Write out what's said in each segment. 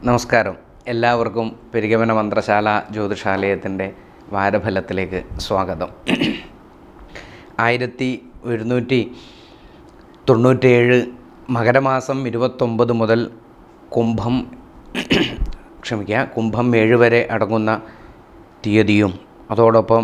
നമസ്കാരം. എല്ലാവർക്കും പെരികമന മന്ത്രശാല ജ്യോതിഷാലയത്തിൻ്റെ വാരഫലത്തിലേക്ക് സ്വാഗതം. 1197 മകരമാസം 29 മുതൽ കുംഭം 7 വരെ അടങ്ങുന്ന തീയതിയും അതോടൊപ്പം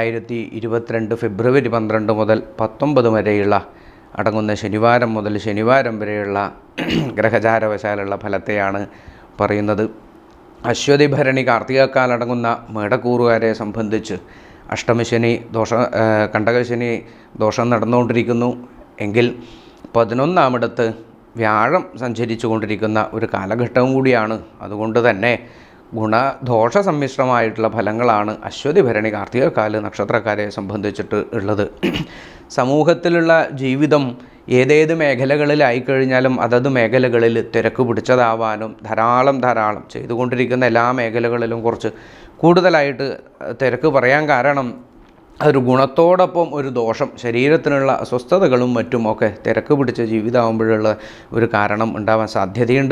2022 ഫെബ്രുവരി 12 മുതൽ 19 വരെയുള്ള അടങ്ങുന്ന ശനിവാരം മുതൽ ശനിവാരം വരെയുള്ള ഗ്രഹചാരവശാലുള്ള ഫലത്തെയാണ് പറയുന്നത്. അശ്വതി ഭരണി കാർത്തികക്കാലടങ്ങുന്ന മേടക്കൂറുകാരെ സംബന്ധിച്ച് അഷ്ടമശനി കണ്ടകശനി ദോഷം നടന്നുകൊണ്ടിരിക്കുന്നു എങ്കിൽ 11ാമിടത്ത് വ്യാഴം സഞ്ചരിച്ചു കൊണ്ടിരിക്കുന്ന ഒരു കാലഘട്ടവും കൂടിയാണ്. അതുകൊണ്ട് തന്നെ ഗുണദോഷ സമ്മിശ്രമായിട്ടുള്ള ഫലങ്ങളാണ് അശ്വതി ഭരണി കാർത്തികക്കാല് നക്ഷത്രക്കാരെ സംബന്ധിച്ചിട്ട് ഉള്ളത്. സമൂഹത്തിലുള്ള ജീവിതം ഏതേത് മേഖലകളിലായിക്കഴിഞ്ഞാലും അതത് മേഖലകളിൽ തിരക്ക് പിടിച്ചതാവാനും ധാരാളം ചെയ്തുകൊണ്ടിരിക്കുന്ന എല്ലാ മേഖലകളിലും കുറച്ച് കൂടുതലായിട്ട് തിരക്ക് പറയാൻ കാരണം അതൊരു ഗുണത്തോടൊപ്പം ഒരു ദോഷം, ശരീരത്തിനുള്ള അസ്വസ്ഥതകളും മറ്റുമൊക്കെ തിരക്ക് പിടിച്ച ജീവിതമാകുമ്പോഴുള്ള ഒരു കാരണം ഉണ്ടാവാൻ സാധ്യതയുണ്ട്.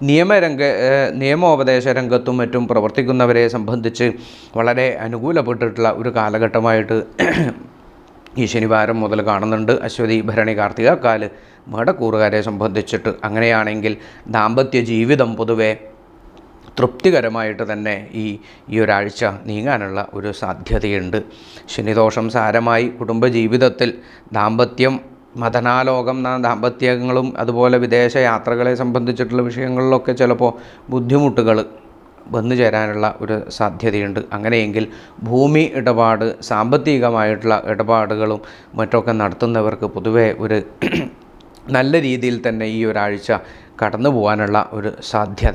നിയമോപദേശ രംഗത്തും മറ്റും പ്രവർത്തിക്കുന്നവരെ സംബന്ധിച്ച് വളരെ അനുകൂലപ്പെട്ടിട്ടുള്ള ഒരു കാലഘട്ടമായിട്ട് ഈ ശനിവാരം മുതൽ കാണുന്നുണ്ട്. അശ്വതി ഭരണി കാർത്തികക്കാല് മേടക്കൂറുകാരെ സംബന്ധിച്ചിട്ട് അങ്ങനെയാണെങ്കിൽ ദാമ്പത്യ ജീവിതം പൊതുവെ തൃപ്തികരമായിട്ട് തന്നെ ഈ ഒരാഴ്ച നീങ്ങാനുള്ള ഒരു സാധ്യതയുണ്ട്. ശനിദോഷം സാരമായി കുടുംബജീവിതത്തിൽ ദാമ്പത്യം, മദനാലോകം, ദാമ്പത്യങ്ങളും അതുപോലെ വിദേശ യാത്രകളെ സംബന്ധിച്ചിട്ടുള്ള വിഷയങ്ങളിലൊക്കെ ചിലപ്പോൾ ബുദ്ധിമുട്ടുകൾ വന്നു ചേരാനുള്ള ഒരു സാധ്യതയുണ്ട്. അങ്ങനെയെങ്കിൽ ഭൂമി ഇടപാട്, സാമ്പത്തികമായിട്ടുള്ള ഇടപാടുകളും മറ്റൊക്കെ നടത്തുന്നവർക്ക് പൊതുവെ ഒരു നല്ല രീതിയിൽ തന്നെ ഈ ഒരാഴ്ച കടന്നു പോകാനുള്ള ഒരു സാധ്യത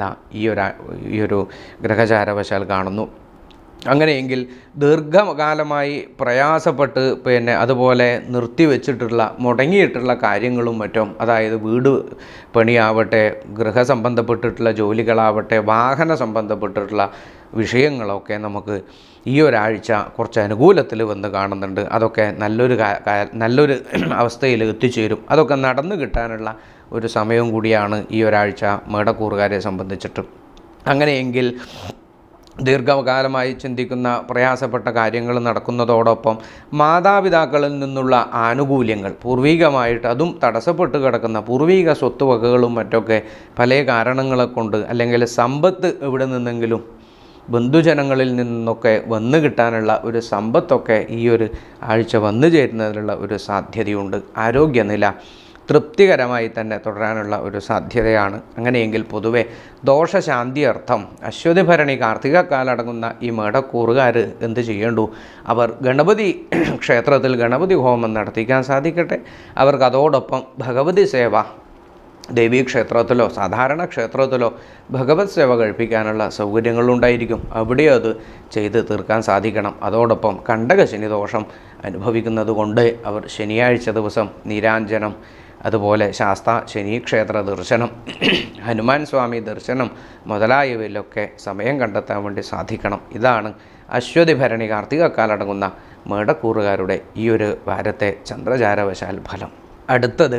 ഈ ഒരു ഗ്രഹചാരവശാൽ കാണുന്നു. അങ്ങനെയെങ്കിൽ ദീർഘകാലമായി പ്രയാസപ്പെട്ട് അതുപോലെ നിർത്തിവെച്ചിട്ടുള്ള മുടങ്ങിയിട്ടുള്ള കാര്യങ്ങളും മറ്റും, അതായത് വീട് പണിയാവട്ടെ, ഗൃഹസംബന്ധപ്പെട്ടിട്ടുള്ള ജോലികളാവട്ടെ, വാഹന സംബന്ധപ്പെട്ടിട്ടുള്ള വിഷയങ്ങളൊക്കെ നമുക്ക് ഈ ഒരാഴ്ച കുറച്ച് അനുകൂലത്തിൽ വന്ന് കാണുന്നുണ്ട്. അതൊക്കെ നല്ലൊരു അവസ്ഥയിൽ എത്തിച്ചേരും. അതൊക്കെ നടന്നു കിട്ടാനുള്ള ഒരു സമയവും കൂടിയാണ് ഈ ഒരാഴ്ച മേടക്കൂറുകാരെ സംബന്ധിച്ചിട്ട്. അങ്ങനെയെങ്കിൽ ദീർഘകാലമായി ചിന്തിക്കുന്ന പ്രയാസപ്പെട്ട കാര്യങ്ങൾ നടക്കുന്നതോടൊപ്പം മാതാപിതാക്കളിൽ നിന്നുള്ള ആനുകൂല്യങ്ങൾ, പൂർവികമായിട്ട് അതും തടസ്സപ്പെട്ട് കിടക്കുന്ന പൂർവിക സ്വത്തുവകകളും മറ്റൊക്കെ പല കാരണങ്ങളെ കൊണ്ട്, അല്ലെങ്കിൽ സമ്പത്ത് എവിടെ നിന്നെങ്കിലും ബന്ധുജനങ്ങളിൽ നിന്നൊക്കെ വന്നു കിട്ടാനുള്ള ഒരു സമ്പത്തൊക്കെ ഈ ഒരു ആഴ്ച വന്നു ചേരുന്നതിനുള്ള ഒരു സാധ്യതയുണ്ട്. ആരോഗ്യനില തൃപ്തികരമായി തന്നെ തുടരാനുള്ള ഒരു സാധ്യതയാണ്. അങ്ങനെയെങ്കിൽ പൊതുവെ ദോഷശാന്തിയർത്ഥം അശ്വതി ഭരണി കാർത്തികക്കാലടങ്ങുന്ന ഈ മേടക്കൂറുകാർ എന്ത് ചെയ്യേണ്ടു? അവർ ഗണപതി ക്ഷേത്രത്തിൽ ഗണപതി ഹോമം നടത്തിക്കാൻ സാധിക്കട്ടെ. അവർക്ക് അതോടൊപ്പം ഭഗവതി സേവ ദേവീക്ഷേത്രത്തിലോ സാധാരണ ക്ഷേത്രത്തിലോ ഭഗവത് സേവ കഴിപ്പിക്കാനുള്ള സൗകര്യങ്ങളുണ്ടായിരിക്കും. അവിടെ അത് ചെയ്ത് തീർക്കാൻ സാധിക്കണം. അതോടൊപ്പം കണ്ടകശനി ദോഷം അനുഭവിക്കുന്നത് കൊണ്ട് അവർ ശനിയാഴ്ച ദിവസം നീരാഞ്ജനം, അതുപോലെ ശാസ്ത ശനീക്ഷേത്ര ദർശനം, ഹനുമാൻ സ്വാമി ദർശനം മുതലായവയിലൊക്കെ സമയം കണ്ടെത്താൻ വേണ്ടി സാധിക്കണം. ഇതാണ് അശ്വതി ഭരണി കാർത്തികക്കാലടങ്ങുന്ന മേടക്കൂറുകാരുടെ ഈ ഒരു വാരത്തെ ചന്ദ്രചാരവശാൽ ഫലം. അടുത്തത്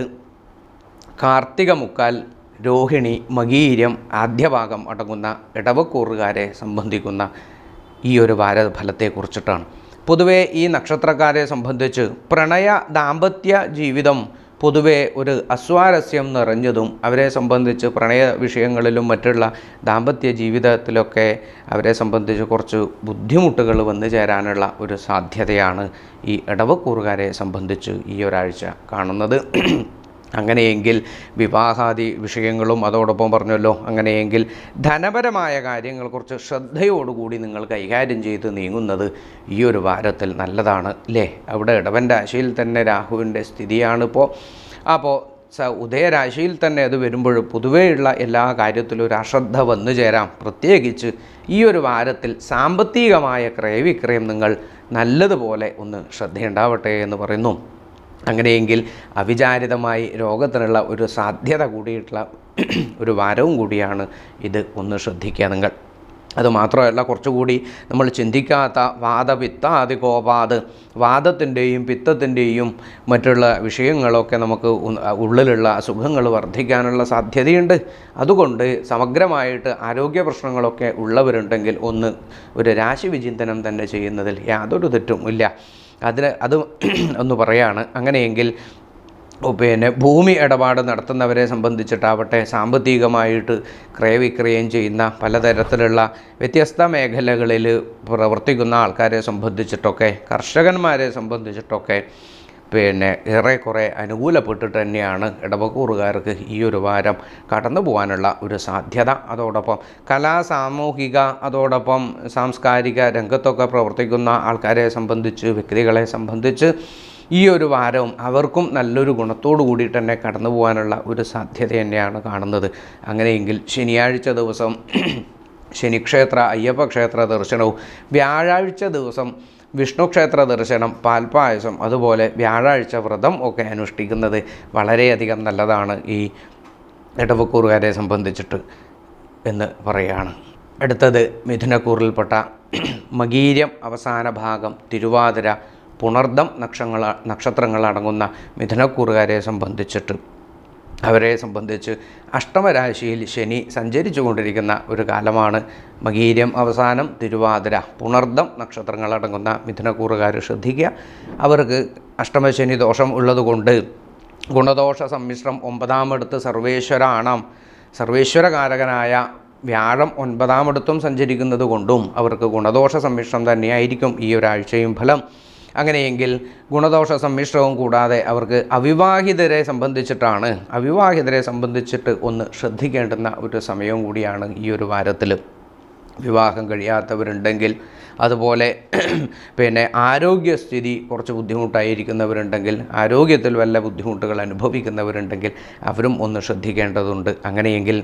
കാർത്തിക മുക്കാൽ, രോഹിണി, മകീരം ആദ്യഭാഗം അടങ്ങുന്ന ഇടവക്കൂറുകാരെ സംബന്ധിക്കുന്ന ഈ ഒരു വാരഫലത്തെക്കുറിച്ചിട്ടാണ്. പൊതുവേ ഈ നക്ഷത്രക്കാരെ സംബന്ധിച്ച് പ്രണയ ദാമ്പത്യ ജീവിതം പൊതുവെ ഒരു അസ്വാരസ്യം നിറഞ്ഞതും, അവരെ സംബന്ധിച്ച് പ്രണയ വിഷയങ്ങളിലും മറ്റുള്ള ദാമ്പത്യ ജീവിതത്തിലൊക്കെ അവരെ സംബന്ധിച്ച് കുറച്ച് ബുദ്ധിമുട്ടുകൾ വന്നു ചേരാനുള്ള ഒരു സാധ്യതയാണ് ഈ ഇടവക്കൂറുകാരെ സംബന്ധിച്ച് ഈ ഒരാഴ്ച കാണുന്നത്. അങ്ങനെയെങ്കിൽ വിവാഹാദി വിഷയങ്ങളും അതോടൊപ്പം പറഞ്ഞല്ലോ. അങ്ങനെയെങ്കിൽ ധനപരമായ കാര്യങ്ങൾ കുറച്ച് ശ്രദ്ധയോടുകൂടി നിങ്ങൾ കൈകാര്യം ചെയ്ത് നീങ്ങുന്നത് ഈ ഒരു വാരത്തിൽ നല്ലതാണ് അല്ലേ? അവിടെ ഇടവൻ രാശിയിൽ തന്നെ രാഹുവിൻ്റെ സ്ഥിതിയാണിപ്പോൾ. അപ്പോൾ ഉദയരാശിയിൽ തന്നെ അത് വരുമ്പോൾ പൊതുവെയുള്ള എല്ലാ കാര്യത്തിലും ഒരു അശ്രദ്ധ വന്നു ചേരാം. പ്രത്യേകിച്ച് ഈ ഒരു വാരത്തിൽ സാമ്പത്തികമായ ക്രയവിക്രയം നിങ്ങൾ നല്ലതുപോലെ ഒന്ന് ശ്രദ്ധയുണ്ടാവട്ടെ എന്ന് പറയുന്നു. അങ്ങനെയെങ്കിൽ അവിചാരിതമായി രോഗത്തിനുള്ള ഒരു സാധ്യത കൂടിയിട്ടുള്ള ഒരു വാരവും കൂടിയാണ് ഇത്. ഒന്ന് ശ്രദ്ധിക്കുക നിങ്ങൾ. അതുമാത്രമല്ല, കുറച്ചുകൂടി നമ്മൾ ചിന്തിക്കാത്ത വാദപിത്താദി കോപാത്, വാദത്തിൻ്റെയും പിത്തത്തിൻ്റെയും മറ്റുള്ള വിഷയങ്ങളൊക്കെ നമുക്ക് ഉള്ളിലുള്ള അസുഖങ്ങൾ വർദ്ധിക്കാനുള്ള സാധ്യതയുണ്ട്. അതുകൊണ്ട് സമഗ്രമായിട്ട് ആരോഗ്യ പ്രശ്നങ്ങളൊക്കെ ഉള്ളവരുണ്ടെങ്കിൽ ഒരു രാശി വിചിന്തനം തന്നെ ചെയ്യുന്നതിൽ യാതൊരു തെറ്റും ഇല്ല. അത് ഒന്ന് പറയാണ്. അങ്ങനെയെങ്കിൽ ഭൂമി ഇടപാട് നടത്തുന്നവരെ സംബന്ധിച്ചിട്ടാവട്ടെ, സാമ്പത്തികമായിട്ട് ക്രയവിക്രയം ചെയ്യുന്ന പലതരത്തിലുള്ള വ്യത്യസ്ത മേഖലകളിൽ പ്രവർത്തിക്കുന്ന ആൾക്കാരെ സംബന്ധിച്ചിട്ടൊക്കെ, കർഷകന്മാരെ സംബന്ധിച്ചിട്ടൊക്കെ ഏറെക്കുറെ അനുകൂലപ്പെട്ടിട്ട് തന്നെയാണ് ഇടവക്കൂറുകാർക്ക് ഈ ഒരു വാരം കടന്നു പോകാനുള്ള ഒരു സാധ്യത. അതോടൊപ്പം സാമൂഹിക അതോടൊപ്പം സാംസ്കാരിക രംഗത്തൊക്കെ പ്രവർത്തിക്കുന്ന ആൾക്കാരെ സംബന്ധിച്ച്, വ്യക്തികളെ സംബന്ധിച്ച് ഈ ഒരു വാരവും അവർക്കും നല്ലൊരു ഗുണത്തോടു കൂടി തന്നെ കടന്നു പോകാനുള്ള ഒരു സാധ്യത തന്നെയാണ് കാണുന്നത്. അങ്ങനെയെങ്കിൽ ശനിയാഴ്ച ദിവസം ശനിക്ഷേത്ര അയ്യപ്പ ക്ഷേത്ര ദർശനവും, വ്യാഴാഴ്ച ദിവസം വിഷ്ണു ക്ഷേത്ര ദർശനം, പാൽപ്പായസം, അതുപോലെ വ്യാഴാഴ്ച വ്രതം ഒക്കെ അനുഷ്ഠിക്കുന്നത് വളരെയധികം നല്ലതാണ് ഈ ഇടവക്കൂറുകാരെ സംബന്ധിച്ചിട്ട് എന്ന് പറയുകയാണ്. അടുത്തത് മിഥുനക്കൂറിൽപ്പെട്ട മകീരം അവസാന ഭാഗം, തിരുവാതിര, പുണർദം നക്ഷത്രങ്ങളടങ്ങുന്ന മിഥുനക്കൂറുകാരെ സംബന്ധിച്ച് അഷ്ടമരാശിയിൽ ശനി സഞ്ചരിച്ചു കൊണ്ടിരിക്കുന്ന ഒരു കാലമാണ്. മകീരം അവസാനം, തിരുവാതിര, പുണർദം നക്ഷത്രങ്ങളടങ്ങുന്ന മിഥുനക്കൂറുകാർ ശ്രദ്ധിക്കുക. അവർക്ക് അഷ്ടമശനി ദോഷം ഉള്ളതുകൊണ്ട് ഗുണദോഷ സമ്മിശ്രം 9ാമിടത്ത് സർവേശ്വരകാരകനായ വ്യാഴം 9ാമിടത്തും സഞ്ചരിക്കുന്നത് കൊണ്ടും അവർക്ക് ഗുണദോഷ സമ്മിശ്രം തന്നെയായിരിക്കും ഈ ഒരാഴ്ചയും ഫലം. അങ്ങനെയെങ്കിൽ ഗുണദോഷ സമ്മിശ്രവും കൂടാതെ അവർക്ക് അവിവാഹിതരെ സംബന്ധിച്ചിട്ട് ഒന്ന് ശ്രദ്ധിക്കേണ്ടുന്ന ഒരു സമയവും കൂടിയാണ് ഈ ഒരു വാരത്തിൽ. വിവാഹം കഴിയാത്തവരുണ്ടെങ്കിൽ, അതുപോലെ ആരോഗ്യസ്ഥിതി കുറച്ച് ബുദ്ധിമുട്ടായിരിക്കുന്നവരുണ്ടെങ്കിൽ, ആരോഗ്യത്തിൽ വല്ല ബുദ്ധിമുട്ടുകൾ അനുഭവിക്കുന്നവരുണ്ടെങ്കിൽ അവരും ഒന്ന് ശ്രദ്ധിക്കേണ്ടതുണ്ട്. അങ്ങനെയെങ്കിൽ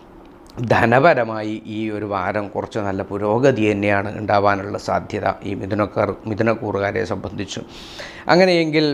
ധനപരമായി ഈ ഒരു വാരം കുറച്ച് നല്ല പുരോഗതി തന്നെയാണ് ഉണ്ടാവാനുള്ള സാധ്യത ഈ മിഥുനക്കൂറുകാരെ സംബന്ധിച്ചു. അങ്ങനെയെങ്കിൽ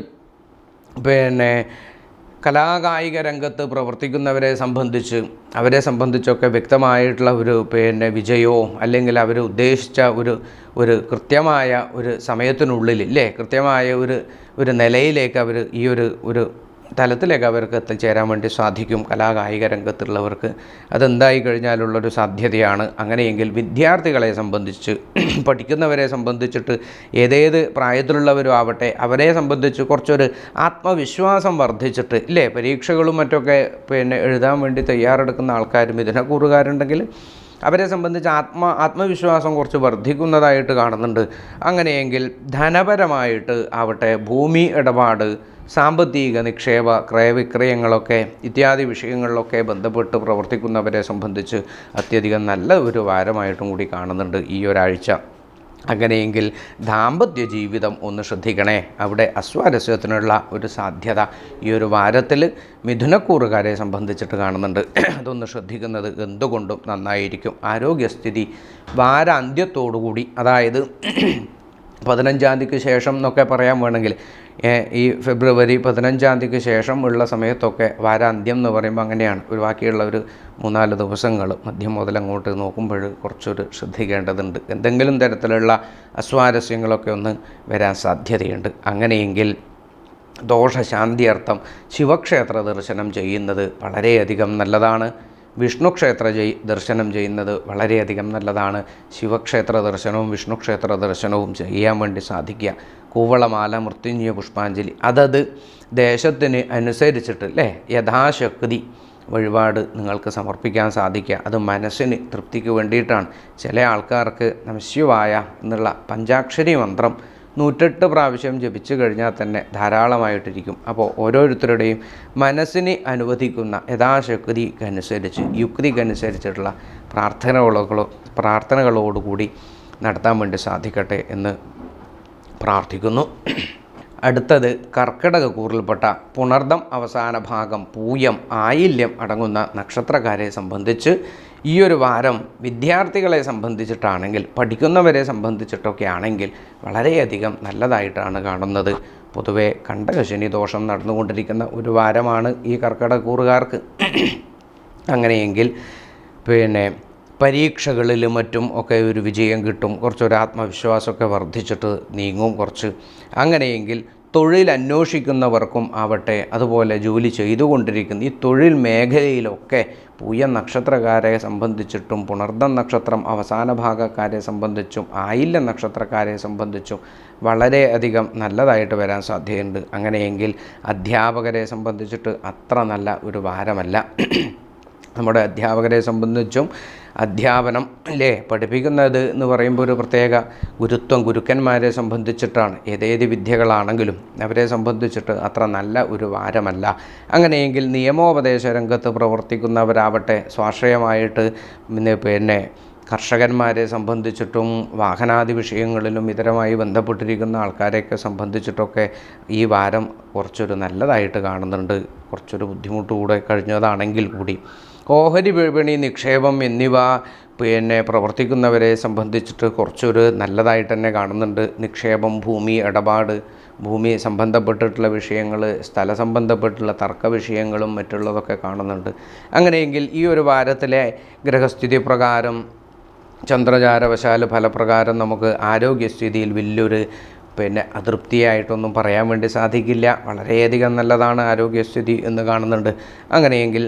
കലാകായിക രംഗത്ത് പ്രവർത്തിക്കുന്നവരെ സംബന്ധിച്ചൊക്കെ വ്യക്തമായിട്ടുള്ള ഒരു വിജയമോ അല്ലെങ്കിൽ അവർ ഉദ്ദേശിച്ച ഒരു കൃത്യമായ ഒരു സമയത്തിനുള്ളിൽ കൃത്യമായ ഒരു നിലയിലേക്ക് അവർ ഈ ഒരു തലത്തിലേക്ക് അവർക്ക് എത്തിച്ചേരാൻ വേണ്ടി സാധിക്കും. കലാകായിക രംഗത്തുള്ളവർക്ക് അതെന്തായി കഴിഞ്ഞാലുള്ളൊരു സാധ്യതയാണ്. അങ്ങനെയെങ്കിൽ വിദ്യാർത്ഥികളെ സംബന്ധിച്ച്, പഠിക്കുന്നവരെ സംബന്ധിച്ചിട്ട് ഏതേത് പ്രായത്തിലുള്ളവരും ആവട്ടെ, അവരെ സംബന്ധിച്ച് കുറച്ചൊരു ആത്മവിശ്വാസം വർദ്ധിച്ചിട്ട് പരീക്ഷകളും മറ്റൊക്കെ എഴുതാൻ വേണ്ടി തയ്യാറെടുക്കുന്ന ആൾക്കാർ മിഥുനക്കൂറുകാരുണ്ടെങ്കിൽ അവരെ സംബന്ധിച്ച് ആത്മവിശ്വാസം കുറച്ച് വർദ്ധിക്കുന്നതായിട്ട് കാണുന്നുണ്ട്. അങ്ങനെയെങ്കിൽ ധനപരമായിട്ട് ആവട്ടെ, ഭൂമി ഇടപാട്, സാമ്പത്തിക നിക്ഷേപ, ക്രയവിക്രയങ്ങളൊക്കെ ഇത്യാദി വിഷയങ്ങളിലൊക്കെ ബന്ധപ്പെട്ട് പ്രവർത്തിക്കുന്നവരെ സംബന്ധിച്ച് അത്യധികം നല്ല ഒരു വാരമായിട്ടും കൂടി കാണുന്നുണ്ട് ഈ ഒരാഴ്ച. അങ്ങനെയെങ്കിൽ ദാമ്പത്യ ജീവിതം ഒന്ന് ശ്രദ്ധിക്കണേ. അവിടെ അസ്വാരസ്യത്തിനുള്ള ഒരു സാധ്യത ഈ ഒരു വാരത്തിൽ മിഥുനക്കൂറുകാരെ സംബന്ധിച്ചിട്ട് കാണുന്നുണ്ട്. അതൊന്ന് ശ്രദ്ധിക്കുന്നത് എന്തുകൊണ്ടും നന്നായിരിക്കും. ആരോഗ്യസ്ഥിതി വാരാന്ത്യത്തോടുകൂടി, അതായത് 15-ാം തീയതിക്ക് ശേഷം എന്നൊക്കെ പറയാൻ വേണമെങ്കിൽ ഈ ഫെബ്രുവരി 15-ാം തീയതിക്ക് ശേഷം ഉള്ള സമയത്തൊക്കെ വാരാന്ത്യം എന്ന് പറയുമ്പോൾ അങ്ങനെയാണ്. ബാക്കിയുള്ള ഒരു 3-4 ദിവസങ്ങൾ മധ്യം മുതൽ അങ്ങോട്ട് നോക്കുമ്പോൾ കുറച്ചൊരു ശ്രദ്ധിക്കേണ്ടതുണ്ട്. എന്തെങ്കിലും തരത്തിലുള്ള അസ്വാരസ്യങ്ങളൊക്കെ ഒന്ന് വരാൻ സാധ്യതയുണ്ട്. അങ്ങനെയെങ്കിൽ ദോഷശാന്തിയർത്ഥം ശിവക്ഷേത്ര ദർശനം ചെയ്യുന്നത് വളരെയധികം നല്ലതാണ്. വിഷ്ണു ക്ഷേത്ര ദർശനം ചെയ്യുന്നത് വളരെയധികം നല്ലതാണ്. ശിവക്ഷേത്ര ദർശനവും വിഷ്ണു ക്ഷേത്ര ദർശനവും ചെയ്യാൻ വേണ്ടി സാധിക്കുക. കൂവളമാല, മൃത്യുഞ്ജയ പുഷ്പാഞ്ജലി, അതത് ദേശത്തിന് അനുസരിച്ചിട്ട് യഥാശക്തി വഴിപാട് നിങ്ങൾക്ക് സമർപ്പിക്കാൻ സാധിക്കുക. അത് മനസ്സിന് തൃപ്തിക്ക് വേണ്ടിയിട്ടാണ്. ചില ആൾക്കാർക്ക് നമഃശിവായ എന്നുള്ള പഞ്ചാക്ഷരി മന്ത്രം 108 പ്രാവശ്യം ജപിച്ചു കഴിഞ്ഞാൽ തന്നെ ധാരാളമായിട്ടിരിക്കും. അപ്പോൾ ഓരോരുത്തരുടെയും മനസ്സിന് അനുവദിക്കുന്ന യഥാശക്തിക്കനുസരിച്ച്, യുക്തിക്കനുസരിച്ചിട്ടുള്ള പ്രാർത്ഥനകളോടുകൂടി നടത്താൻ വേണ്ടി സാധിക്കട്ടെ എന്ന് പ്രാർത്ഥിക്കുന്നു. അടുത്തത് കർക്കിടകക്കൂറിൽപ്പെട്ട പുണർദം അവസാന ഭാഗം, പൂയം, ആയില്യം അടങ്ങുന്ന നക്ഷത്രക്കാരെ സംബന്ധിച്ച് ഈ ഒരു വാരം വിദ്യാർത്ഥികളെ സംബന്ധിച്ചിട്ടാണെങ്കിൽ, പഠിക്കുന്നവരെ സംബന്ധിച്ചിട്ടൊക്കെ ആണെങ്കിൽ വളരെയധികം നല്ലതായിട്ടാണ് കാണുന്നത്. പൊതുവെ കണ്ടകശനി ദോഷം നടന്നുകൊണ്ടിരിക്കുന്ന ഒരു വാരമാണ് ഈ കർക്കിടകക്കൂറുകാർക്ക്. അങ്ങനെയെങ്കിൽ പരീക്ഷകളിലും മറ്റും ഒക്കെ ഒരു വിജയം കിട്ടും, കുറച്ചൊരു ആത്മവിശ്വാസമൊക്കെ വർദ്ധിച്ചിട്ട് നീങ്ങും കുറച്ച്. അങ്ങനെയെങ്കിൽ തൊഴിൽ അന്വേഷിക്കുന്നവർക്കും ആവട്ടെ, അതുപോലെ ജോലി ചെയ്തുകൊണ്ടിരിക്കുന്ന ഈ തൊഴിൽ മേഖലയിലൊക്കെ പൂയം നക്ഷത്രക്കാരെ സംബന്ധിച്ചിട്ടും പുണർദം നക്ഷത്രം അവസാന ഭാഗക്കാരെ സംബന്ധിച്ചും ആയില്യം നക്ഷത്രക്കാരെ സംബന്ധിച്ചും വളരെയധികം നല്ലതായിട്ട് വരാൻ സാധ്യതയുണ്ട്. അങ്ങനെയെങ്കിൽ അധ്യാപകരെ സംബന്ധിച്ചിട്ട് അത്ര നല്ല ഒരു വാരമല്ല. നമ്മുടെ അധ്യാപകരെ സംബന്ധിച്ചും അധ്യാപനം അല്ലേ, പഠിപ്പിക്കുന്നത് എന്ന് പറയുമ്പോൾ ഒരു പ്രത്യേക ഗുരുത്വം ഗുരുക്കന്മാരെ സംബന്ധിച്ചിട്ടാണ്. ഏതേത് വിദ്യകളാണെങ്കിലും അവരെ സംബന്ധിച്ചിട്ട് അത്ര നല്ല ഒരു വാരമല്ല. അങ്ങനെയെങ്കിൽ നിയമോപദേശ രംഗത്ത് പ്രവർത്തിക്കുന്നവരാവട്ടെ, സ്വാശ്രയമായിട്ട് പിന്നെ കർഷകന്മാരെ സംബന്ധിച്ചിട്ടും വാഹനാദി വിഷയങ്ങളിലും ഇതരമായി ബന്ധപ്പെട്ടിരിക്കുന്ന ആൾക്കാരെയൊക്കെ സംബന്ധിച്ചിട്ടൊക്കെ ഈ വാരം കുറച്ചൊരു നല്ലതായിട്ട് കാണുന്നുണ്ട്. കുറച്ചൊരു ബുദ്ധിമുട്ടുകൂടെ കഴിഞ്ഞതാണെങ്കിൽ കൂടി ഓഹരി വിപണി നിക്ഷേപം എന്നിവ പ്രവർത്തിക്കുന്നവരെ സംബന്ധിച്ചിട്ട് കുറച്ചൊരു നല്ലതായിട്ട് തന്നെ കാണുന്നുണ്ട്. നിക്ഷേപം, ഭൂമി ഇടപാട്, ഭൂമി സംബന്ധപ്പെട്ടിട്ടുള്ള വിഷയങ്ങൾ, സ്ഥല സംബന്ധപ്പെട്ടുള്ള തർക്ക വിഷയങ്ങളും മറ്റുള്ളതൊക്കെ കാണുന്നുണ്ട്. അങ്ങനെയെങ്കിൽ ഈ ഒരു വാരത്തിലെ ഗ്രഹസ്ഥിതി പ്രകാരം ചന്ദ്രചാരവശാൽ ഫലപ്രകാരം നമുക്ക് ആരോഗ്യസ്ഥിതിയിൽ വലിയൊരു അതൃപ്തിയായിട്ടൊന്നും പറയാൻ വേണ്ടി സാധിക്കില്ല. വളരെയധികം നല്ലതാണ് ആരോഗ്യസ്ഥിതി എന്ന് കാണുന്നുണ്ട്. അങ്ങനെയെങ്കിൽ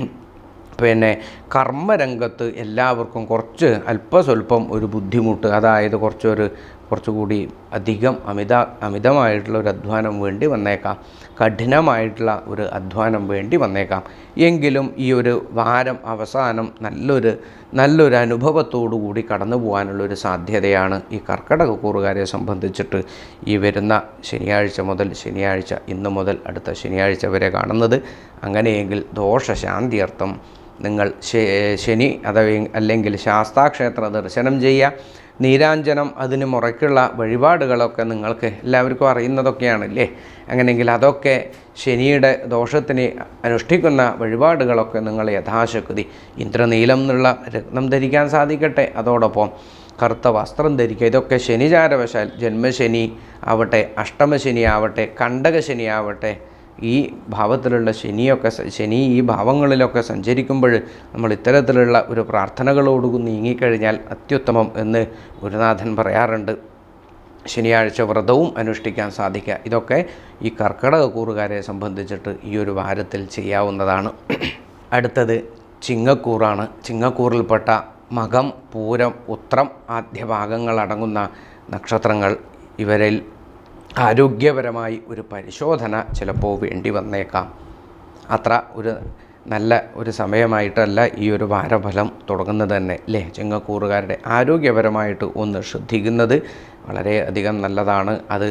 കർമ്മരംഗത്ത് എല്ലാവർക്കും കുറച്ച് അല്പസ്വല്പം ഒരു ബുദ്ധിമുട്ട്, അതായത് കുറച്ചുകൂടി അധികം അമിതമായിട്ടുള്ള ഒരു അധ്വാനം വേണ്ടി വന്നേക്കാം, കഠിനമായിട്ടുള്ള ഒരു അധ്വാനം വേണ്ടി വന്നേക്കാം. എങ്കിലും ഈ ഒരു വാരം അവസാനം നല്ലൊരു അനുഭവത്തോടു കൂടി കടന്നു പോകാനുള്ളൊരു സാധ്യതയാണ് ഈ കർക്കിടകക്കൂറുകാരെ സംബന്ധിച്ചിട്ട് ഈ വരുന്ന ശനിയാഴ്ച മുതൽ ഇന്ന് മുതൽ അടുത്ത ശനിയാഴ്ച വരെ കാണുന്നത്. അങ്ങനെയെങ്കിൽ ദോഷശാന്തിയർത്ഥം നിങ്ങൾ ശനി അല്ലെങ്കിൽ ശാസ്താക്ഷേത്ര ദർശനം ചെയ്യുക. നീരാഞ്ജനം, അതിന് മുറയ്ക്കുള്ള വഴിപാടുകളൊക്കെ നിങ്ങൾക്ക് എല്ലാവർക്കും അറിയുന്നതൊക്കെയാണല്ലേ. അങ്ങനെയെങ്കിൽ അതൊക്കെ ശനിയുടെ ദോഷത്തിന് അനുഷ്ഠിക്കുന്ന വഴിപാടുകളൊക്കെ നിങ്ങൾ യഥാശക്തി ഇന്ദ്രനീലം എന്നുള്ള രത്നം ധരിക്കാൻ സാധിക്കട്ടെ, അതോടൊപ്പം കറുത്ത വസ്ത്രം ധരിക്കുക. ഇതൊക്കെ ശനിചാരവശാൽ ജന്മശനി ആവട്ടെ, അഷ്ടമശനി ആവട്ടെ, കണ്ടകശനി ആവട്ടെ, ഈ ഭാവത്തിലുള്ള ശനി ഈ ഭാവങ്ങളിലൊക്കെ സഞ്ചരിക്കുമ്പോൾ നമ്മൾ ഇത്തരത്തിലുള്ള ഒരു പ്രാർത്ഥനകളോട് നീങ്ങിക്കഴിഞ്ഞാൽ അത്യുത്തമം എന്ന് ഗുരുനാഥൻ പറയാറുണ്ട്. ശനിയാഴ്ച വ്രതവും അനുഷ്ഠിക്കാൻ സാധിക്കുക. ഇതൊക്കെ ഈ കർക്കിടകക്കൂറുകാരെ സംബന്ധിച്ചിട്ട് ഈ ഒരു വാരത്തിൽ ചെയ്യാവുന്നതാണ്. അടുത്തത് ചിങ്ങക്കൂറാണ്. ചിങ്ങക്കൂറിൽപ്പെട്ട മകം, പൂരം, ഉത്രം ആദ്യ ഭാഗങ്ങളടങ്ങുന്ന നക്ഷത്രങ്ങൾ. ഇവരിൽ ആരോഗ്യപരമായി ഒരു പരിശോധന ചിലപ്പോൾ വേണ്ടി വന്നേക്കാം. അത്ര ഒരു നല്ല ഒരു സമയമായിട്ടല്ല ഈ ഒരു വാരഫലം തുടങ്ങുന്നത് തന്നെ അല്ലേ. ചിങ്ങക്കൂറുകാരുടെ ആരോഗ്യപരമായിട്ട് ഒന്ന് ശ്രദ്ധിക്കുന്നത് വളരെയധികം നല്ലതാണ്. അത്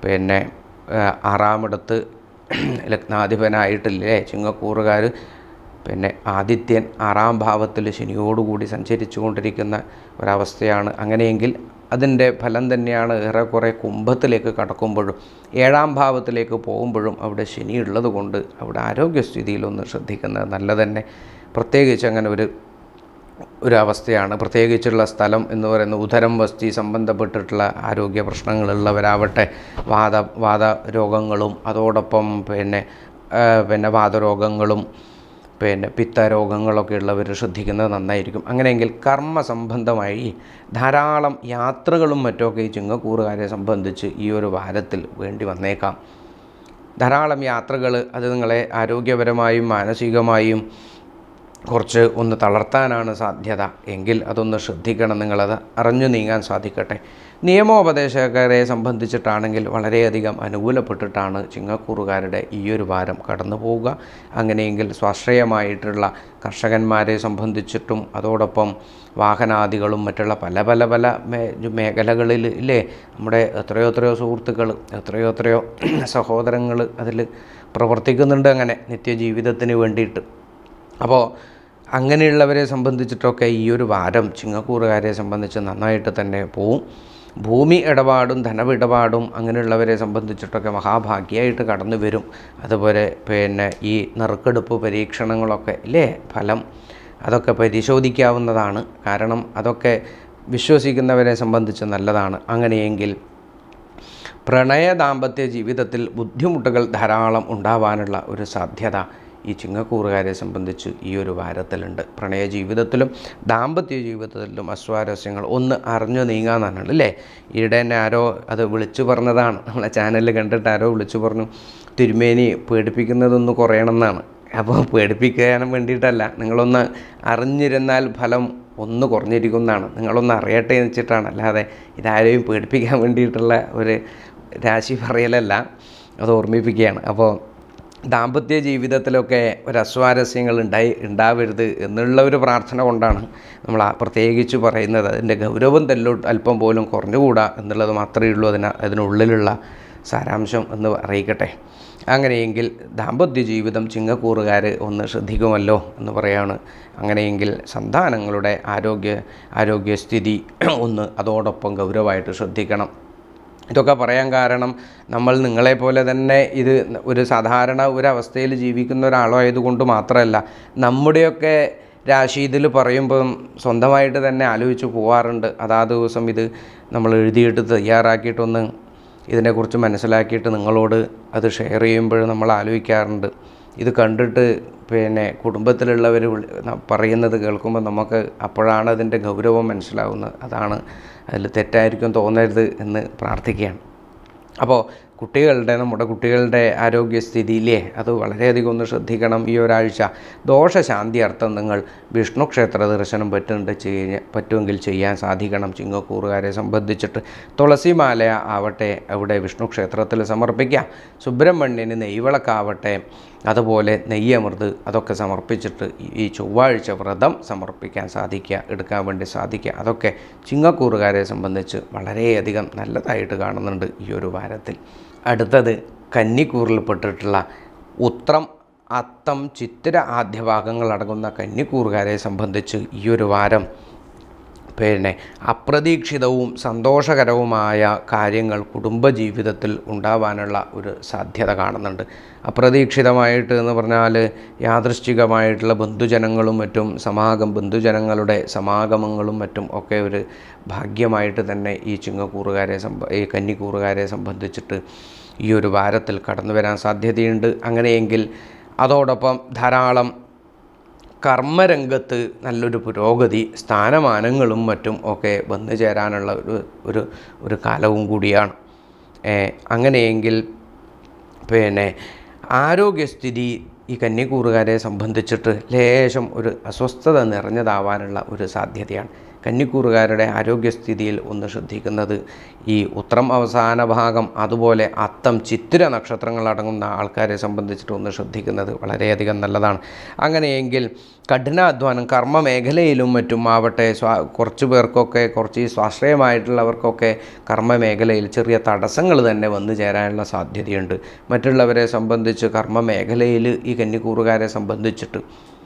ആറാമിടത്ത് ലഗ്നാധിപനായിട്ടില്ലേ ചിങ്ങക്കൂറുകാർ. ആദിത്യൻ ആറാം ഭാവത്തിൽ ശനിയോടുകൂടി സഞ്ചരിച്ചു കൊണ്ടിരിക്കുന്ന ഒരവസ്ഥയാണ്. അങ്ങനെയെങ്കിൽ അതിൻ്റെ ഫലം തന്നെയാണ് ഏറെക്കുറെ കുംഭത്തിലേക്ക് കടക്കുമ്പോഴും ഏഴാം ഭാവത്തിലേക്ക് പോകുമ്പോഴും അവിടെ ശനി ഉള്ളത് കൊണ്ട് അവിടെ ആരോഗ്യസ്ഥിതിയിലൊന്ന് ശ്രദ്ധിക്കുന്നത് നല്ലത് തന്നെ. പ്രത്യേകിച്ച് അങ്ങനെ ഒരു അവസ്ഥയാണ്. പ്രത്യേകിച്ചുള്ള സ്ഥലം എന്ന് പറയുന്നത് ഉദരം വസ്തി സംബന്ധപ്പെട്ടിട്ടുള്ള ആരോഗ്യ പ്രശ്നങ്ങളുള്ളവരാവട്ടെ, വാതരോഗങ്ങളും അതോടൊപ്പം വാതരോഗങ്ങളും പിത്തരോഗങ്ങളൊക്കെ ഉള്ളവർ ശ്രദ്ധിക്കുന്നത് നന്നായിരിക്കും. അങ്ങനെയെങ്കിൽ കർമ്മസംബന്ധമായി ധാരാളം യാത്രകളും മറ്റുമൊക്കെ ഈ ചിങ്ങക്കൂറുകാരെ സംബന്ധിച്ച് ഈ ഒരു വാരത്തിൽ വേണ്ടി വന്നേക്കാം. ധാരാളം യാത്രകൾ അത് നിങ്ങളെ ആരോഗ്യപരമായും മാനസികമായും കുറച്ച് ഒന്ന് തളർത്താനാണ് സാധ്യത. എങ്കിൽ അതൊന്ന് ശ്രദ്ധിക്കണം, നിങ്ങളത് അറിഞ്ഞു നീങ്ങാൻ സാധിക്കട്ടെ. നിയമോപദേശകരെ സംബന്ധിച്ചിട്ടാണെങ്കിൽ വളരെയധികം അനുകൂലപ്പെട്ടിട്ടാണ് ചിങ്ങക്കൂറുകാരുടെ ഈ ഒരു വാരം കടന്നു പോവുക. അങ്ങനെയെങ്കിൽ സ്വാശ്രയമായിട്ടുള്ള കർഷകന്മാരെ സംബന്ധിച്ചിട്ടും അതോടൊപ്പം വാഹനാദികളും മറ്റുള്ള പല മേഖലകളിൽ ഇല്ലേ നമ്മുടെ എത്രയോ സുഹൃത്തുക്കൾ എത്രയോ സഹോദരങ്ങൾ അതിൽ പ്രവർത്തിക്കുന്നുണ്ട് അങ്ങനെ നിത്യജീവിതത്തിന് വേണ്ടിയിട്ട്. അപ്പോൾ അങ്ങനെയുള്ളവരെ സംബന്ധിച്ചിട്ടൊക്കെ ഈ ഒരു വാരം ചിങ്ങക്കൂറുകാരെ സംബന്ധിച്ച് നന്നായിട്ട് തന്നെ പോവും. ഭൂമി ഇടപാടും ധനവിടപാടും അങ്ങനെയുള്ളവരെ സംബന്ധിച്ചിട്ടൊക്കെ മഹാഭാഗ്യമായിട്ട് കടന്നു വരും. അതുപോലെ ഈ നറുക്കെടുപ്പ് പരീക്ഷണങ്ങളൊക്കെ ഇല്ലേ ഫലം അതൊക്കെ പരിശോധിക്കാവുന്നതാണ്. കാരണം അതൊക്കെ വിശ്വസിക്കുന്നവരെ സംബന്ധിച്ച് നല്ലതാണ്. അങ്ങനെയെങ്കിൽ പ്രണയ ദാമ്പത്യ ജീവിതത്തിൽ ബുദ്ധിമുട്ടുകൾ ധാരാളം ഉണ്ടാവാനുള്ള ഒരു സാധ്യത ഈ ചിങ്ങക്കൂറുകാരെ സംബന്ധിച്ച് ഈ ഒരു വാരത്തിലുണ്ട്. പ്രണയ ജീവിതത്തിലും ദാമ്പത്യ ജീവിതത്തിലും അസ്വാരസ്യങ്ങൾ ഒന്ന് അറിഞ്ഞു നീങ്ങാന്നാണ് അല്ലേ. ഈയിടെ തന്നെ ആരോ അത് വിളിച്ചു പറഞ്ഞതാണ്, നമ്മളെ ചാനലിൽ കണ്ടിട്ട് ആരോ വിളിച്ചു പറഞ്ഞു തിരുമേനി പേടിപ്പിക്കുന്നതൊന്ന് കുറയണമെന്നാണ്. അപ്പോൾ പേടിപ്പിക്കാൻ വേണ്ടിയിട്ടല്ല, നിങ്ങളൊന്ന് അറിഞ്ഞിരുന്നാൽ ഫലം ഒന്ന് കുറഞ്ഞിരിക്കുന്നതാണ്, നിങ്ങളൊന്ന് അറിയട്ടെ എന്ന് വെച്ചിട്ടാണ്. അല്ലാതെ ഇതാരെയും പേടിപ്പിക്കാൻ വേണ്ടിയിട്ടുള്ള ഒരു രാശി പറയലല്ല, അത് ഓർമ്മിപ്പിക്കുകയാണ്. അപ്പോൾ ദാമ്പത്യ ജീവിതത്തിലൊക്കെ ഒരു അസ്വാരസ്യങ്ങൾ ഉണ്ടാവരുത് എന്നുള്ള ഒരു പ്രാർത്ഥന കൊണ്ടാണ് നമ്മൾ പ്രത്യേകിച്ച് പറയുന്നത്. അതിൻ്റെ ഗൗരവം അല്പം പോലും കുറഞ്ഞുകൂടാ എന്നുള്ളത് മാത്രമേ ഉള്ളൂ അതിനുള്ളിലുള്ള സാരാംശം എന്ന് അറിയിക്കട്ടെ. അങ്ങനെയെങ്കിൽ ദാമ്പത്യ ജീവിതം ചിങ്ങക്കൂറുകാർ ഒന്ന് ശ്രദ്ധിക്കുമല്ലോ എന്ന് പറയാണ്. അങ്ങനെയെങ്കിൽ സന്താനങ്ങളുടെ ആരോഗ്യസ്ഥിതി ഒന്ന് അതോടൊപ്പം ഗൗരവമായിട്ട് ശ്രദ്ധിക്കണം. ഇതൊക്കെ പറയാൻ കാരണം നമ്മൾ നിങ്ങളെപ്പോലെ തന്നെ ഇത് ഒരു സാധാരണ ഒരവസ്ഥയിൽ ജീവിക്കുന്ന ഒരാളായതുകൊണ്ട് മാത്രമല്ല, നമ്മുടെയൊക്കെ രാശി ഇതിൽ പറയുമ്പം സ്വന്തമായിട്ട് തന്നെ ആലോചിച്ച് പോകാറുണ്ട്. അതാ ദിവസം ഇത് നമ്മൾ എഴുതിയിട്ട് തയ്യാറാക്കിയിട്ടൊന്ന് ഇതിനെക്കുറിച്ച് മനസ്സിലാക്കിയിട്ട് നിങ്ങളോട് അത് ഷെയർ ചെയ്യുമ്പോൾ നമ്മൾ ആലോചിക്കാറുണ്ട്. ഇത് കണ്ടിട്ട് കുടുംബത്തിലുള്ളവർ പറയുന്നത് കേൾക്കുമ്പോൾ നമുക്ക് അപ്പോഴാണ് അതിൻ്റെ ഗൗരവം മനസ്സിലാവുന്നത്. അതാണ്, അതിൽ തെറ്റായിരിക്കും തോന്നരുത് എന്ന് പ്രാർത്ഥിക്കുകയാണ്. അപ്പോൾ നമ്മുടെ കുട്ടികളുടെ ആരോഗ്യസ്ഥിതിയിലേ അത് വളരെയധികം ഒന്ന് ശ്രദ്ധിക്കണം. ഈ ഒരാഴ്ച ദോഷശാന്തി അർത്ഥം നിങ്ങൾ വിഷ്ണു ക്ഷേത്ര ദർശനം പറ്റുമെങ്കിൽ ചെയ്യാൻ സാധിക്കണം. ചിങ്ങക്കൂറുകാരെ സംബന്ധിച്ചിട്ട് തുളസിമാല ആവട്ടെ അവിടെ വിഷ്ണു ക്ഷേത്രത്തിൽ സമർപ്പിക്കുക. സുബ്രഹ്മണ്യന് നെയ്വിളക്കാവട്ടെ, അതുപോലെ നെയ്യമൃത് അതൊക്കെ സമർപ്പിച്ചിട്ട് ഈ ചൊവ്വാഴ്ച വ്രതം എടുക്കാൻ വേണ്ടി സാധിക്കുക. അതൊക്കെ ചിങ്ങക്കൂറുകാരെ സംബന്ധിച്ച് വളരെയധികം നല്ലതായിട്ട് കാണുന്നുണ്ട് ഈ ഒരു വാരത്തിൽ. അടുത്തത് കന്നിക്കൂറിൽപ്പെട്ടിട്ടുള്ള ഉത്രം, അത്തം, ചിത്തിര ആദ്യ ഭാഗങ്ങളടങ്ങുന്ന കന്നിക്കൂറുകാരെ സംബന്ധിച്ച് ഈ ഒരു വാരം അപ്രതീക്ഷിതവും സന്തോഷകരവുമായ കാര്യങ്ങൾ കുടുംബജീവിതത്തിൽ ഉണ്ടാവാനുള്ള ഒരു സാധ്യത കാണുന്നുണ്ട്. അപ്രതീക്ഷിതമായിട്ട് എന്ന് പറഞ്ഞാൽ യാദൃശ്ചികമായിട്ടുള്ള ബന്ധുജനങ്ങളുടെ സമാഗമങ്ങളും മറ്റും ഒക്കെ ഒരു ഭാഗ്യമായിട്ട് തന്നെ ഈ കന്നിക്കൂറുകാരെ സംബന്ധിച്ചിട്ട് ഈ ഒരു വാരത്തിൽ കടന്നു വരാൻ സാധ്യതയുണ്ട്. അങ്ങനെയെങ്കിൽ അതോടൊപ്പം ധാരാളം കർമ്മരംഗത്ത് നല്ലൊരു പുരോഗതി, സ്ഥാനമാനങ്ങളും മറ്റും ഒക്കെ വന്നു ചേരാനുള്ള ഒരു കാലവും കൂടിയാണ്. അങ്ങനെയെങ്കിൽ ആരോഗ്യസ്ഥിതി ഈ കന്നിക്കൂറുകാരെ സംബന്ധിച്ചിട്ട് ലേശം ഒരു അസ്വസ്ഥത നിറഞ്ഞതാവാനുള്ള ഒരു സാധ്യതയാണ്. കന്നിക്കൂറുകാരുടെ ആരോഗ്യസ്ഥിതിയിൽ ഒന്ന് ശ്രദ്ധിക്കുന്നത് ഈ ഉത്രം അവസാന ഭാഗം, അതുപോലെ അത്തം, ചിത്തിര നക്ഷത്രങ്ങളടങ്ങുന്ന ആൾക്കാരെ സംബന്ധിച്ചിട്ട് ഒന്ന് ശ്രദ്ധിക്കുന്നത് വളരെയധികം നല്ലതാണ്. അങ്ങനെയെങ്കിൽ കഠിനാധ്വാനം കർമ്മ മേഖലയിലും മറ്റും ആവട്ടെ, കുറച്ച് പേർക്കൊക്കെ, കുറച്ച് സ്വാശ്രയമായിട്ടുള്ളവർക്കൊക്കെ കർമ്മ മേഖലയിൽ ചെറിയ തടസ്സങ്ങൾ തന്നെ വന്നു ചേരാനുള്ള സാധ്യതയുണ്ട്. മറ്റുള്ളവരെ സംബന്ധിച്ച് കർമ്മ മേഖലയിൽ ഈ കന്നിക്കൂറുകാരെ സംബന്ധിച്ചിട്ട്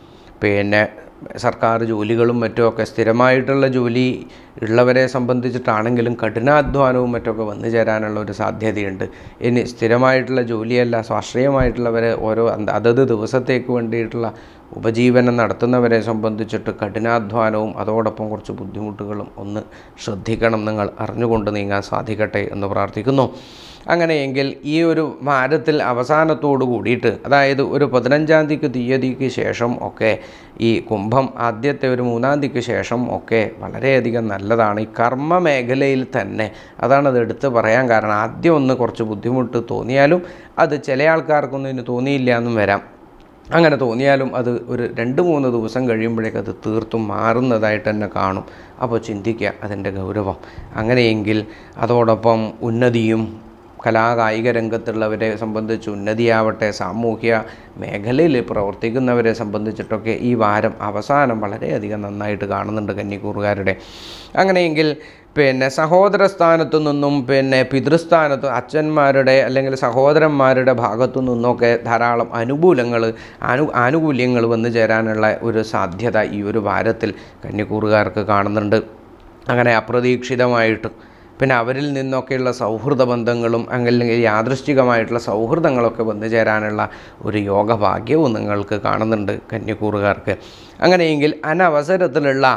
സർക്കാർ ജോലികളും മറ്റുമൊക്കെ സ്ഥിരമായിട്ടുള്ള ജോലി ഉള്ളവരെ സംബന്ധിച്ചിട്ടാണെങ്കിലും കഠിനാധ്വാനവും മറ്റൊക്കെ വന്നു ചേരാനുള്ള ഒരു സാധ്യതയുണ്ട്. ഇനി സ്ഥിരമായിട്ടുള്ള ജോലിയല്ല, സ്വാശ്രയമായിട്ടുള്ളവരെ അതത് ദിവസത്തേക്ക് വേണ്ടിയിട്ടുള്ള ഉപജീവനം നടത്തുന്നവരെ സംബന്ധിച്ചിട്ട് കഠിനാധ്വാനവും അതോടൊപ്പം കുറച്ച് ബുദ്ധിമുട്ടുകളും ഒന്ന് ശ്രദ്ധിക്കണം. നിങ്ങൾ അറിഞ്ഞുകൊണ്ട് നീങ്ങാൻ സാധിക്കട്ടെ എന്ന് പ്രാർത്ഥിക്കുന്നു. അങ്ങനെയെങ്കിൽ ഈ ഒരു വാരത്തിൽ അവസാനത്തോടു കൂടിയിട്ട്, അതായത് ഒരു 15-ാം തീയതിക്ക് ശേഷം ഒക്കെ, ഈ കുംഭം ആദ്യത്തെ ഒരു 3-ാം തീയതിക്ക് ശേഷം ഒക്കെ വളരെയധികം നല്ലതാണ് ഈ കർമ്മ മേഖലയിൽ തന്നെ. അതാണത് എടുത്ത് പറയാൻ കാരണം. ആദ്യം ഒന്ന് കുറച്ച് ബുദ്ധിമുട്ട് തോന്നിയാലും അത് ചില ആൾക്കാർക്കൊന്നും ഇനി തോന്നിയില്ല എന്നും വരാം. അങ്ങനെ തോന്നിയാലും അത് ഒരു 2-3 ദിവസം കഴിയുമ്പോഴേക്ക് അത് തീർത്തും മാറുന്നതായിട്ട് തന്നെ കാണും. അപ്പോൾ ചിന്തിക്കുക അതിൻ്റെ ഗൗരവം. അങ്ങനെയെങ്കിൽ അതോടൊപ്പം ഉന്നതിയും കലാകായിക രംഗത്തുള്ളവരെ സംബന്ധിച്ച് ഉന്നതിയാവട്ടെ, സാമൂഹ്യ മേഖലയിൽ പ്രവർത്തിക്കുന്നവരെ സംബന്ധിച്ചിട്ടൊക്കെ ഈ വാരം അവസാനം വളരെയധികം നന്നായിട്ട് കാണുന്നുണ്ട് കന്നിക്കൂറുകാരുടെ. അങ്ങനെയെങ്കിൽ സഹോദര സ്ഥാനത്തു നിന്നും പിതൃസ്ഥാനത്ത് അച്ഛന്മാരുടെ അല്ലെങ്കിൽ സഹോദരന്മാരുടെ ഭാഗത്തു നിന്നൊക്കെ ധാരാളം ആനുകൂല്യങ്ങൾ വന്നു ചേരാനുള്ള ഒരു സാധ്യത ഈ ഒരു വാരത്തിൽ കന്നിക്കൂറുകാർക്ക് കാണുന്നുണ്ട്. അങ്ങനെ അപ്രതീക്ഷിതമായിട്ട് അവരിൽ നിന്നൊക്കെയുള്ള സൗഹൃദ ബന്ധങ്ങളും അല്ലെങ്കിൽ യാദൃശ്ചികമായിട്ടുള്ള സൗഹൃദങ്ങളൊക്കെ വന്നു ചേരാനുള്ള ഒരു യോഗഭാഗ്യവും നിങ്ങൾക്ക് കാണുന്നുണ്ട് കന്നിക്കൂറുകാർക്ക്. അങ്ങനെയെങ്കിൽ അനവസരത്തിലുള്ള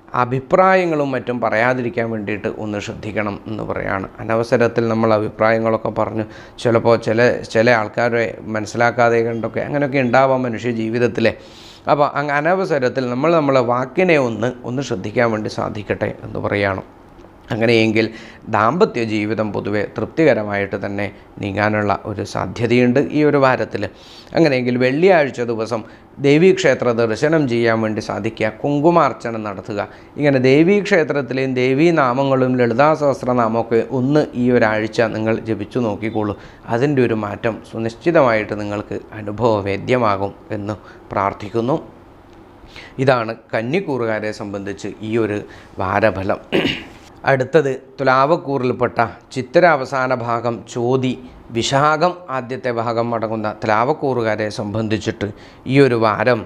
അഭിപ്രായങ്ങളും മറ്റും പറയാതിരിക്കാൻ വേണ്ടിയിട്ട് ഒന്ന് ശ്രദ്ധിക്കണം എന്ന് പറയാണ്. അനവസരത്തിൽ നമ്മൾ അഭിപ്രായങ്ങളൊക്കെ പറഞ്ഞു ചിലപ്പോൾ ചില ആൾക്കാരെ മനസ്സിലാക്കാതെ കണ്ടൊക്കെ അങ്ങനെയൊക്കെ ഉണ്ടാവാം മനുഷ്യ ജീവിതത്തിലെ. അപ്പോൾ അനവസരത്തിൽ നമ്മളെ വാക്കിനെ ഒന്ന് ശ്രദ്ധിക്കാൻ വേണ്ടി സാധിക്കട്ടെ എന്ന് പറയുകയാണ്. അങ്ങനെയെങ്കിൽ ദാമ്പത്യ ജീവിതം പൊതുവെ തൃപ്തികരമായിട്ട് തന്നെ നീങ്ങാനുള്ള ഒരു സാധ്യതയുണ്ട് ഈ ഒരു വാരത്തിൽ. അങ്ങനെയെങ്കിൽ വെള്ളിയാഴ്ച ദിവസം ദേവീക്ഷേത്ര ദർശനം ചെയ്യാൻ വേണ്ടി സാധിക്കുക, കുങ്കുമാർച്ചന നടത്തുക. ഇങ്ങനെ ദേവീക്ഷേത്രത്തിലെയും ദേവീനാമങ്ങളും ലളിതാ സഹസ്രനാമമൊക്കെ ഒന്ന് ഈ ഒരാഴ്ച നിങ്ങൾ ജപിച്ചു നോക്കിക്കോളൂ. അതിൻ്റെ ഒരു മാറ്റം സുനിശ്ചിതമായിട്ട് നിങ്ങൾക്ക് അനുഭവവേദ്യമാകും എന്ന് പ്രാർത്ഥിക്കുന്നു. ഇതാണ് കന്നിക്കൂറുകാരെ സംബന്ധിച്ച് ഈ ഒരു വാരഫലം. അടുത്തത് തുലാവക്കൂറിൽപ്പെട്ട ചിത്തിര അവസാന ഭാഗം, ചോതി, വിശാഖം ആദ്യത്തെ ഭാഗം അടങ്ങുന്ന തുലാവക്കൂറുകാരെ സംബന്ധിച്ചിട്ട് ഈ ഒരു വാരം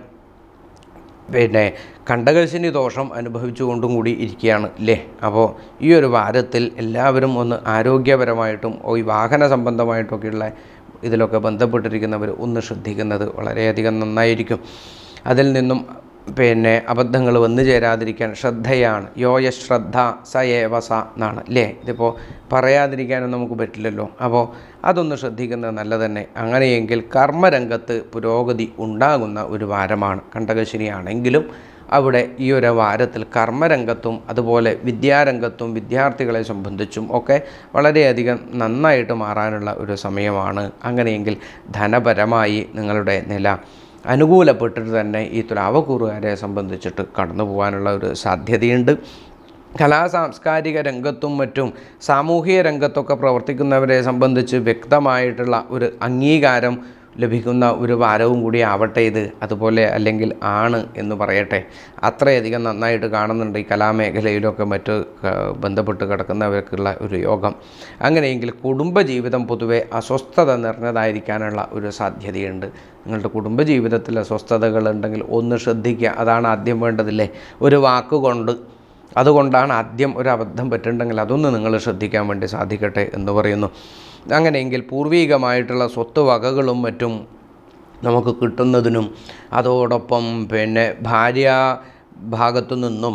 കണ്ടകശനി ദോഷം അനുഭവിച്ചുകൊണ്ടും കൂടി ഇരിക്കുകയാണ് അല്ലേ. അപ്പോൾ ഈ ഒരു വാരത്തിൽ എല്ലാവരും ഒന്ന് ആരോഗ്യപരമായിട്ടും ഈ വാഹന സംബന്ധമായിട്ടൊക്കെയുള്ള ഇതിലൊക്കെ ബന്ധപ്പെട്ടിരിക്കുന്നവർ ഒന്ന് ശ്രദ്ധിക്കുന്നത് വളരെയധികം നന്നായിരിക്കും. അതിൽ നിന്നും അബദ്ധങ്ങൾ വന്നു ചേരാതിരിക്കാൻ ശ്രദ്ധയാണ്. യോയ ശ്രദ്ധ സ ഏവസ എന്നാണ് അല്ലേ. ഇതിപ്പോൾ പറയാതിരിക്കാനും നമുക്ക് പറ്റില്ലല്ലോ. അപ്പോൾ അതൊന്ന് ശ്രദ്ധിക്കുന്നത് നല്ല തന്നെ. അങ്ങനെയെങ്കിൽ കർമ്മരംഗത്ത് പുരോഗതി ഉണ്ടാകുന്ന ഒരു വാരമാണ്. കണ്ടകശനിയാണെങ്കിലും അവിടെ ഈ ഒരു വാരത്തിൽ കർമ്മരംഗത്തും അതുപോലെ വിദ്യാരംഗത്തും വിദ്യാർത്ഥികളെ സംബന്ധിച്ചും ഒക്കെ വളരെയധികം നന്നായിട്ട് മാറാനുള്ള ഒരു സമയമാണ്. അങ്ങനെയെങ്കിൽ ധനപരമായി നിങ്ങളുടെ നില അനുകൂലപ്പെട്ടിട്ട് തന്നെ ഈ തുലാവക്കൂറുകാരെ സംബന്ധിച്ചിട്ട് കടന്നു പോകാനുള്ള ഒരു സാധ്യതയുണ്ട്. കലാസാംസ്കാരിക രംഗത്തും മറ്റും സാമൂഹിക രംഗത്തൊക്കെ പ്രവർത്തിക്കുന്നവരെ സംബന്ധിച്ച് വ്യക്തമായിട്ടുള്ള ഒരു അംഗീകാരം ലഭിക്കുന്ന ഒരു വാരവും കൂടി ആവട്ടെ ഇത്. അതുപോലെ അല്ലെങ്കിൽ ആണ് എന്ന് പറയട്ടെ. അത്രയധികം നന്നായിട്ട് കാണുന്നുണ്ട് ഈ കലാമേഖലയിലൊക്കെ മറ്റ് ബന്ധപ്പെട്ട് കിടക്കുന്നവർക്കുള്ള ഒരു യോഗം. അങ്ങനെയെങ്കിൽ കുടുംബജീവിതം പൊതുവെ അസ്വസ്ഥത നിറഞ്ഞതായിരിക്കാനുള്ള ഒരു സാധ്യതയുണ്ട്. നിങ്ങളുടെ കുടുംബജീവിതത്തിൽ അസ്വസ്ഥതകളുണ്ടെങ്കിൽ ഒന്ന് ശ്രദ്ധിക്കുക. അതാണ് ആദ്യം വേണ്ടതില്ലേ. ഒരു വാക്കുകൊണ്ട് അതുകൊണ്ടാണ് ആദ്യം ഒരു അബദ്ധം പറ്റുന്നുണ്ടെങ്കിൽ അതൊന്ന് നിങ്ങൾ ശ്രദ്ധിക്കാൻ വേണ്ടി സാധിക്കട്ടെ എന്ന് പറയുന്നു. അങ്ങനെയെങ്കിൽ പൂർവികമായിട്ടുള്ള സ്വത്ത് വകകളും മറ്റും നമുക്ക് കിട്ടുന്നതിനും അതോടൊപ്പം ഭാര്യ ഭാഗത്തു നിന്നും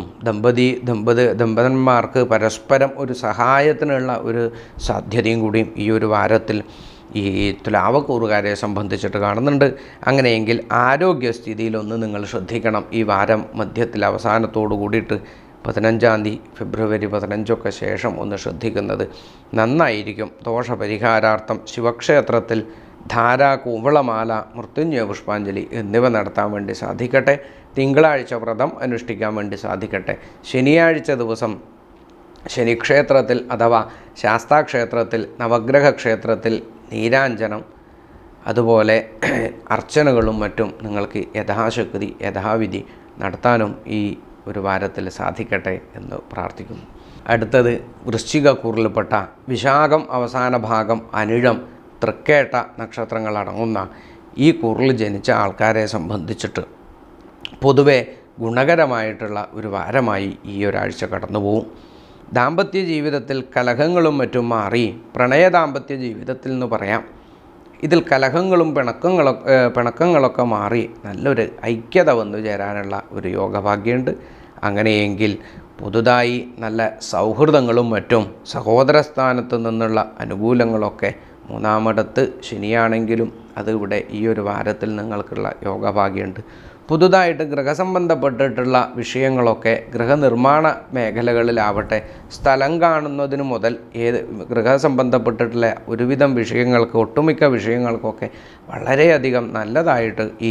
ദമ്പതിന്മാർക്ക് പരസ്പരം ഒരു സഹായത്തിനുള്ള ഒരു സാധ്യതയും കൂടിയും ഈ ഒരു വാരത്തിൽ ഈ തുലാവക്കൂറുകാരെ സംബന്ധിച്ചിട്ട് കാണുന്നുണ്ട്. അങ്ങനെയെങ്കിൽ ആരോഗ്യസ്ഥിതിയിലൊന്ന് നിങ്ങൾ ശ്രദ്ധിക്കണം. ഈ വാരം മധ്യത്തിൽ അവസാനത്തോടു കൂടിയിട്ട് 15-ാം തീയതി ഫെബ്രുവരി 15 ശേഷം ഒന്ന് ശ്രദ്ധിക്കുന്നത് നന്നായിരിക്കും. ദോഷപരിഹാരാർത്ഥം ശിവക്ഷേത്രത്തിൽ ധാര, കൂവളമാല, മൃത്യുഞ്ജയ പുഷ്പാഞ്ജലി എന്നിവ നടത്താൻ വേണ്ടി സാധിക്കട്ടെ. തിങ്കളാഴ്ച വ്രതം അനുഷ്ഠിക്കാൻ വേണ്ടി സാധിക്കട്ടെ. ശനിയാഴ്ച ദിവസം ശനിക്ഷേത്രത്തിൽ അഥവാ ശാസ്താക്ഷേത്രത്തിൽ നവഗ്രഹ ക്ഷേത്രത്തിൽ നീരാഞ്ജനം അതുപോലെ അർച്ചനകളും മറ്റും നിങ്ങൾക്ക് യഥാശക്തി യഥാവിധി നടത്താനും ഈ ഒരു വാരത്തിൽ സാധിക്കട്ടെ എന്ന് പ്രാർത്ഥിക്കുന്നു. അടുത്തത് വൃശ്ചികക്കൂറിൽപ്പെട്ട വിശാഖം അവസാന ഭാഗം, അനിഴം, തൃക്കേട്ട നക്ഷത്രങ്ങളടങ്ങുന്ന ഈ കൂറിൽ ജനിച്ച ആൾക്കാരെ സംബന്ധിച്ചിട്ട് പൊതുവെ ഗുണകരമായിട്ടുള്ള ഒരു വാരമായി ഈ ഒരാഴ്ച കടന്നു പോവും. ദാമ്പത്യ ജീവിതത്തിൽ കലഹങ്ങളും മറ്റും മാറി പ്രണയ ദാമ്പത്യ ജീവിതത്തിൽ എന്ന് പറയാം. ഇതിൽ കലഹങ്ങളും പിണക്കങ്ങളൊക്കെ മാറി നല്ലൊരു ഐക്യത വന്നു ചേരാനുള്ള ഒരു യോഗഭാഗ്യമുണ്ട്. അങ്ങനെയെങ്കിൽ പുതുതായി നല്ല സൗഹൃദങ്ങളും മറ്റും സഹോദരസ്ഥാനത്ത് നിന്നുള്ള അനുകൂലങ്ങളൊക്കെ മൂന്നാമിടത്ത് ശനിയാണെങ്കിലും അത് ഇവിടെ ഈ ഒരു വാരത്തിൽ നിങ്ങൾക്കുള്ള യോഗഭാഗ്യമുണ്ട്. പുതുതായിട്ട് ഗൃഹസംബന്ധപ്പെട്ടിട്ടുള്ള വിഷയങ്ങളൊക്കെ ഗൃഹനിർമ്മാണ മേഖലകളിലാവട്ടെ, സ്ഥലം കാണുന്നതിന് മുതൽ ഗൃഹസംബന്ധപ്പെട്ടിട്ടുള്ള ഒരുവിധം വിഷയങ്ങൾക്ക് ഒട്ടുമിക്ക വിഷയങ്ങൾക്കൊക്കെ വളരെയധികം നല്ലതായിട്ട് ഈ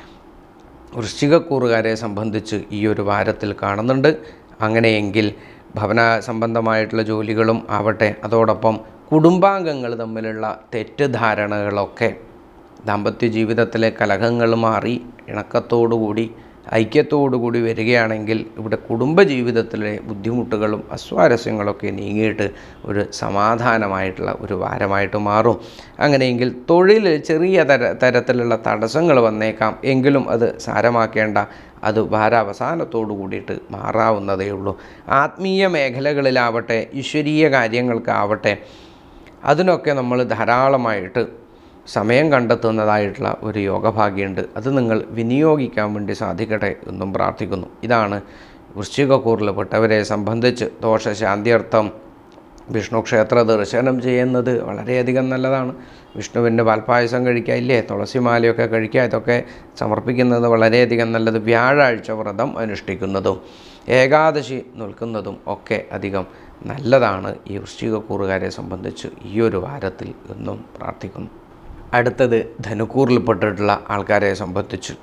വൃശ്ചികക്കൂറുകാരെ സംബന്ധിച്ച് ഈ ഒരു വാരത്തിൽ കാണുന്നുണ്ട്. അങ്ങനെയെങ്കിൽ ഭവന സംബന്ധമായിട്ടുള്ള ജോലികളും ആവട്ടെ, അതോടൊപ്പം കുടുംബാംഗങ്ങൾ തമ്മിലുള്ള തെറ്റിദ്ധാരണകളൊക്കെ ദാമ്പത്യ ജീവിതത്തിലെ കലഹങ്ങൾ മാറി ഇണക്കത്തോടുകൂടി ഐക്യത്തോടുകൂടി വരികയാണെങ്കിൽ ഇവിടെ കുടുംബജീവിതത്തിലെ ബുദ്ധിമുട്ടുകളും അസ്വാരസ്യങ്ങളൊക്കെ നീങ്ങിയിട്ട് ഒരു സമാധാനമായിട്ടുള്ള ഒരു വാരമായിട്ട് മാറും. അങ്ങനെയെങ്കിൽ തൊഴിൽ ചെറിയ തരത്തിലുള്ള തടസ്സങ്ങൾ വന്നേക്കാം, എങ്കിലും അത് സാരമാക്കേണ്ട, അത് വാരാവസാനത്തോടു കൂടിയിട്ട് മാറാവുന്നതേ ഉള്ളൂ. ആത്മീയ മേഖലകളിലാവട്ടെ, ഈശ്വരീയ കാര്യങ്ങൾക്കാവട്ടെ, അതിനൊക്കെ നമ്മൾ ധാരാളമായിട്ട് സമയം കണ്ടെത്തുന്നതായിട്ടുള്ള ഒരു യോഗഭാഗ്യമുണ്ട്. അത് നിങ്ങൾ വിനിയോഗിക്കാൻ വേണ്ടി സാധിക്കട്ടെ എന്നും പ്രാർത്ഥിക്കുന്നു. ഇതാണ് വൃശ്ചികക്കൂറിൽപ്പെട്ടവരെ സംബന്ധിച്ച് ദോഷശാന്തിയർത്ഥം വിഷ്ണു ക്ഷേത്ര ദർശനം ചെയ്യുന്നത് വളരെയധികം നല്ലതാണ്. വിഷ്ണുവിൻ്റെ പാൽപ്പായസം കഴിക്കുക, ഇല്ലേ, തുളസിമാലയൊക്കെ കഴിക്കുക, ഇതൊക്കെ സമർപ്പിക്കുന്നത് വളരെയധികം നല്ലത്. വ്യാഴാഴ്ച വ്രതം അനുഷ്ഠിക്കുന്നതും ഏകാദശി നിൽക്കുന്നതും ഒക്കെ അധികം നല്ലതാണ് ഈ വൃശ്ചികക്കൂറുകാരെ സംബന്ധിച്ച് ഈ ഒരു വാരത്തിൽ എന്നും പ്രാർത്ഥിക്കുന്നു. അടുത്തത് ധനുക്കൂറിൽപ്പെട്ടിട്ടുള്ള ആൾക്കാരെ സംബന്ധിച്ച്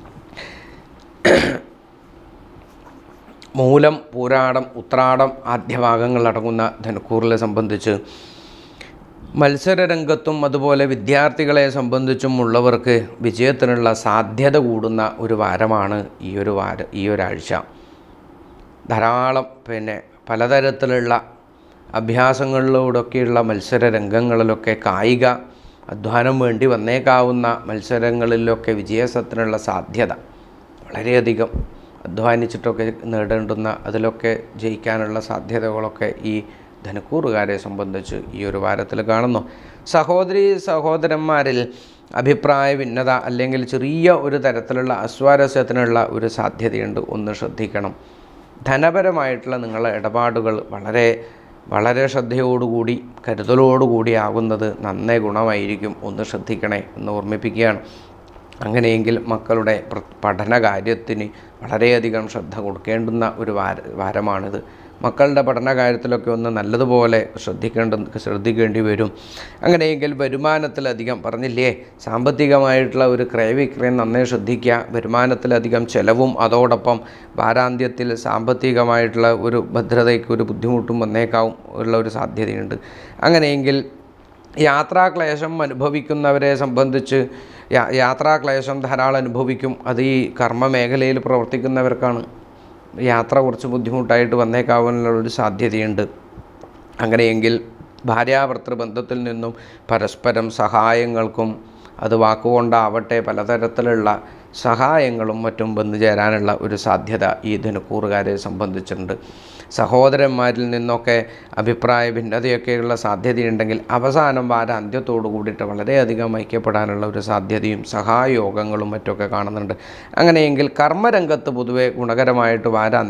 മൂലം, പൂരാടം, ഉത്രാടം ആദ്യഭാഗങ്ങളടങ്ങുന്ന ധനുക്കൂറിലെ സംബന്ധിച്ച് മത്സരരംഗത്തും അതുപോലെ വിദ്യാർത്ഥികളെ സംബന്ധിച്ചും ഉള്ളവർക്ക് വിജയത്തിനുള്ള സാധ്യത കൂടുന്ന ഒരു വാരമാണ് ഈ ഒരാഴ്ച. ധാരാളം പലതരത്തിലുള്ള അഭ്യാസങ്ങളിലൂടെയൊക്കെയുള്ള മത്സരരംഗങ്ങളിലൊക്കെ കായിക അധ്വാനം വേണ്ടി വന്നേക്കാവുന്ന മത്സരങ്ങളിലൊക്കെ വിജയത്തിനുള്ള സാധ്യത വളരെയധികം അധ്വാനിച്ചിട്ടൊക്കെ നേടേണ്ടുന്ന അതിലൊക്കെ ജയിക്കാനുള്ള സാധ്യതകളൊക്കെ ഈ ധനുക്കൂറുകാരെ സംബന്ധിച്ച് ഈ ഒരു വാരത്തിൽ കാണുന്നു. സഹോദരന്മാരിൽ അഭിപ്രായ ഭിന്നത അല്ലെങ്കിൽ ചെറിയ ഒരു തരത്തിലുള്ള അസ്വാരസ്യത്തിനുള്ള ഒരു സാധ്യതയുണ്ട്, ഒന്ന് ശ്രദ്ധിക്കണം. ധനപരമായിട്ടുള്ള നിങ്ങളുടെ ഇടപാടുകൾ വളരെ ശ്രദ്ധയോടുകൂടി കരുതലോടുകൂടി ആകുന്നത് നന്നേ ഗുണമായിരിക്കും, ഒന്ന് ശ്രദ്ധിക്കണേ എന്ന് ഓർമ്മിപ്പിക്കുകയാണ്. അങ്ങനെയെങ്കിൽ മക്കളുടെ പഠന കാര്യത്തിന് വളരെയധികം ശ്രദ്ധ കൊടുക്കേണ്ടുന്ന ഒരു വാരമാണിത്. മക്കളുടെ പഠന കാര്യത്തിലൊക്കെ ഒന്ന് നല്ലതുപോലെ ശ്രദ്ധിക്കേണ്ടി വരും. അങ്ങനെയെങ്കിൽ വരുമാനത്തിലധികം പറഞ്ഞില്ലേ, സാമ്പത്തികമായിട്ടുള്ള ഒരു ക്രയവിക്രയം നന്നേ ശ്രദ്ധിക്കുക. വരുമാനത്തിലധികം ചെലവും അതോടൊപ്പം വാരാന്ത്യത്തിൽ സാമ്പത്തികമായിട്ടുള്ള ഒരു ഭദ്രതയ്ക്ക് ഒരു ബുദ്ധിമുട്ടും വന്നേക്കാവും ഉള്ള ഒരു സാധ്യതയുണ്ട്. അങ്ങനെയെങ്കിൽ യാത്രാക്ലേശം അനുഭവിക്കുന്നവരെ സംബന്ധിച്ച് യാത്രാക്ലേശം ധാരാളം അനുഭവിക്കും. അത് ഈ കർമ്മ മേഖലയിൽ പ്രവർത്തിക്കുന്നവർക്കാണ് യാത്ര കുറച്ച് ബുദ്ധിമുട്ടായിട്ട് വന്നേക്കാവാനുള്ളൊരു സാധ്യതയുണ്ട്. അങ്ങനെയെങ്കിൽ ഭാര്യാഭർത്തൃബന്ധത്തിൽ നിന്നും പരസ്പരം സഹായങ്ങൾക്കും അത് വാക്കുകൊണ്ടാവട്ടെ പലതരത്തിലുള്ള സഹായങ്ങളും മറ്റും വന്നു ചേരാനുള്ള ഒരു സാധ്യത ഈ ധനുക്കൂറുകാരെ സംബന്ധിച്ചിട്ടുണ്ട്. സഹോദരന്മാരിൽ നിന്നൊക്കെ അഭിപ്രായ ഭിന്നതയൊക്കെയുള്ള സാധ്യതയുണ്ടെങ്കിൽ അവസാനം വാരാന്ത്യത്തോടു കൂടിയിട്ട് വളരെയധികം ഐക്യപ്പെടാനുള്ള ഒരു സാധ്യതയും സഹായയോഗങ്ങളും മറ്റൊക്കെ കാണുന്നുണ്ട്. അങ്ങനെയെങ്കിൽ കർമ്മരംഗത്ത് പൊതുവെ ഗുണകരമായിട്ട്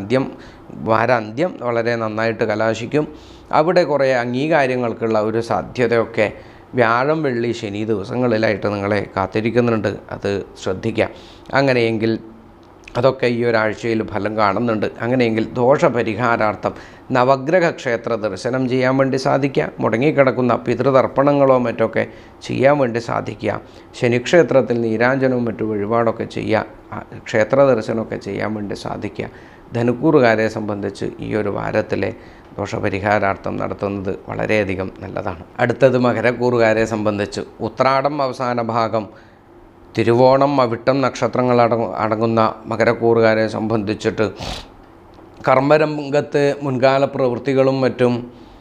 വാരാന്ത്യം വളരെ നന്നായിട്ട് കലാശിക്കും. അവിടെ കുറേ അംഗീകാരങ്ങൾക്കുള്ള ഒരു സാധ്യതയൊക്കെ വ്യാഴം, വെള്ളി, ശനി ദിവസങ്ങളിലായിട്ട് നിങ്ങളെ കാത്തിരിക്കുന്നുണ്ട്, അത് ശ്രദ്ധിക്കുക. അങ്ങനെയെങ്കിൽ അതൊക്കെ ഈ ഒരാഴ്ചയിൽ ഫലം കാണുന്നുണ്ട്. അങ്ങനെയെങ്കിൽ ദോഷപരിഹാരാർത്ഥം നവഗ്രഹ ക്ഷേത്ര ദർശനം ചെയ്യാൻ വേണ്ടി സാധിക്കുക. മുടങ്ങിക്കിടക്കുന്ന പിതൃതർപ്പണങ്ങളോ മറ്റൊക്കെ ചെയ്യാൻ വേണ്ടി സാധിക്കുക. ശനിക്ഷേത്രത്തിൽ നീരാഞ്ജനവും മറ്റു വഴിപാടൊക്കെ ചെയ്യുക. ക്ഷേത്ര ദർശനമൊക്കെ ചെയ്യാൻ വേണ്ടി സാധിക്കുക. ധനുക്കൂറുകാരെ സംബന്ധിച്ച് ഈ ഒരു വാരത്തിലെ ദോഷപരിഹാരാർത്ഥം നടത്തുന്നത് വളരെയധികം നല്ലതാണ്. അടുത്തത് മകരക്കൂറുകാരെ സംബന്ധിച്ച് ഉത്രാടം അവസാന ഭാഗം, തിരുവോണം, അവിട്ടം നക്ഷത്രങ്ങൾ അടങ്ങുന്ന മകരക്കൂറുകാരെ സംബന്ധിച്ചിട്ട് കർമ്മരംഗത്ത് മുൻകാല പ്രവൃത്തികളും മറ്റും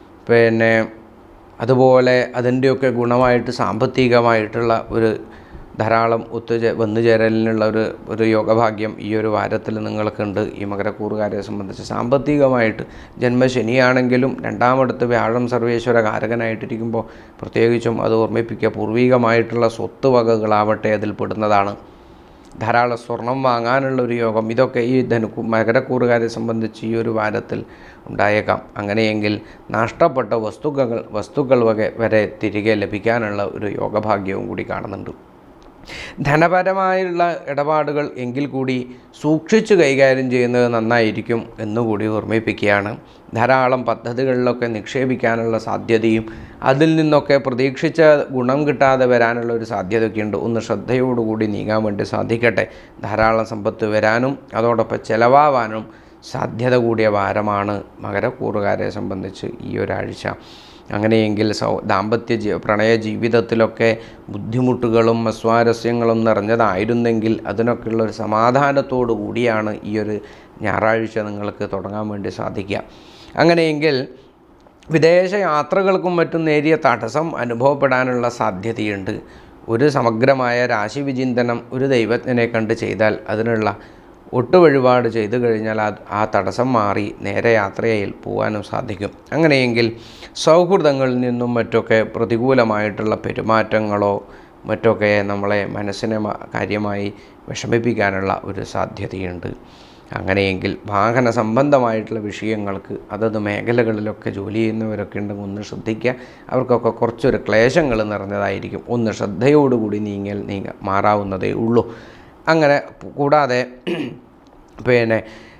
അതുപോലെ അതിൻ്റെയൊക്കെ ഗുണമായിട്ട് സാമ്പത്തികമായിട്ടുള്ള ഒരു ധാരാളം വന്നു ചേരലിനുള്ള ഒരു യോഗഭാഗ്യം ഈ ഒരു വാരത്തിൽ നിങ്ങൾക്കുണ്ട്. ഈ മകരക്കൂറുകാരെ സംബന്ധിച്ച് സാമ്പത്തികമായിട്ട് ജന്മശനിയാണെങ്കിലും രണ്ടാമടുത്ത് വ്യാഴം സർവേശ്വര കാരകനായിട്ടിരിക്കുമ്പോൾ പ്രത്യേകിച്ചും അത് ഓർമ്മിപ്പിക്കുക, പൂർവികമായിട്ടുള്ള സ്വത്ത് വകകളാവട്ടെ അതിൽ പെടുന്നതാണ്. ധാരാളം സ്വർണം വാങ്ങാനുള്ള ഒരു യോഗം ഇതൊക്കെ ഈ മകരക്കൂറുകാരെ സംബന്ധിച്ച് ഈ ഒരു വാരത്തിൽ ഉണ്ടായേക്കാം. അങ്ങനെയെങ്കിൽ നഷ്ടപ്പെട്ട വസ്തുക്കൾ വരെ തിരികെ ലഭിക്കാനുള്ള ഒരു യോഗഭാഗ്യവും കൂടി കാണുന്നുണ്ട്. ധനപരമായുള്ള ഇടപാടുകൾ എങ്കിൽ കൂടി സൂക്ഷിച്ച് കൈകാര്യം ചെയ്യുന്നത് നന്നായിരിക്കും എന്നുകൂടി ഓർമ്മിപ്പിക്കുകയാണ്. ധാരാളം പദ്ധതികളിലൊക്കെ നിക്ഷേപിക്കാനുള്ള സാധ്യതയും അതിൽ നിന്നൊക്കെ പ്രതീക്ഷിച്ച ഗുണം കിട്ടാതെ വരാനുള്ള ഒരു സാധ്യതയൊക്കെയുണ്ട്. ഒന്ന് ശ്രദ്ധയോടുകൂടി നീങ്ങാൻ വേണ്ടി സാധിക്കട്ടെ. ധാരാളം സമ്പത്ത് വരാനും അതോടൊപ്പം ചെലവാവാനും സാധ്യത കൂടിയ വാരമാണ് മകരക്കൂറുകാരെ സംബന്ധിച്ച് ഈ ഒരാഴ്ച. അങ്ങനെയെങ്കിൽ പ്രണയ ജീവിതത്തിലൊക്കെ ബുദ്ധിമുട്ടുകളും അസ്വാരസ്യങ്ങളും നിറഞ്ഞതായിരുന്നെങ്കിൽ അതിനൊക്കെയുള്ളൊരു സമാധാനത്തോടു കൂടിയാണ് ഈ ഒരു ഞായറാഴ്ച നിങ്ങൾക്ക് തുടങ്ങാൻ വേണ്ടി സാധിക്കുക. അങ്ങനെയെങ്കിൽ വിദേശ യാത്രകൾക്കും മറ്റും നേരിയ തടസ്സം അനുഭവപ്പെടാനുള്ള സാധ്യതയുണ്ട്. ഒരു സമഗ്രമായ രാശിവിചിന്തനം ഒരു ദൈവജ്ഞനെ കണ്ട് ചെയ്താൽ അതിനുള്ള ഒട്ടുവഴിപാട് ചെയ്തു കഴിഞ്ഞാൽ ആ തടസ്സം മാറി നേരെ യാത്രയിൽ പോകാനും സാധിക്കും. അങ്ങനെയെങ്കിൽ സൗഹൃദങ്ങളിൽ നിന്നും മറ്റൊക്കെ പ്രതികൂലമായിട്ടുള്ള പെരുമാറ്റങ്ങളോ മറ്റൊക്കെ നമ്മളെ മനസ്സിനെ കാര്യമായി വിഷമിപ്പിക്കാനുള്ള ഒരു സാധ്യതയുണ്ട്. അങ്ങനെയെങ്കിൽ വാഹന സംബന്ധമായിട്ടുള്ള വിഷയങ്ങൾക്ക് അതത് മേഖലകളിലൊക്കെ ജോലി ചെയ്യുന്നവരൊക്കെ ഉണ്ടെങ്കിൽ ഒന്ന് ശ്രദ്ധിക്കുക. അവർക്കൊക്കെ കുറച്ചൊരു ക്ലേശങ്ങൾ നിറഞ്ഞതായിരിക്കും. ഒന്ന് ശ്രദ്ധയോടുകൂടി മാറാവുന്നതേ ഉള്ളൂ. അങ്ങനെ കൂടാതെ പിന്നെ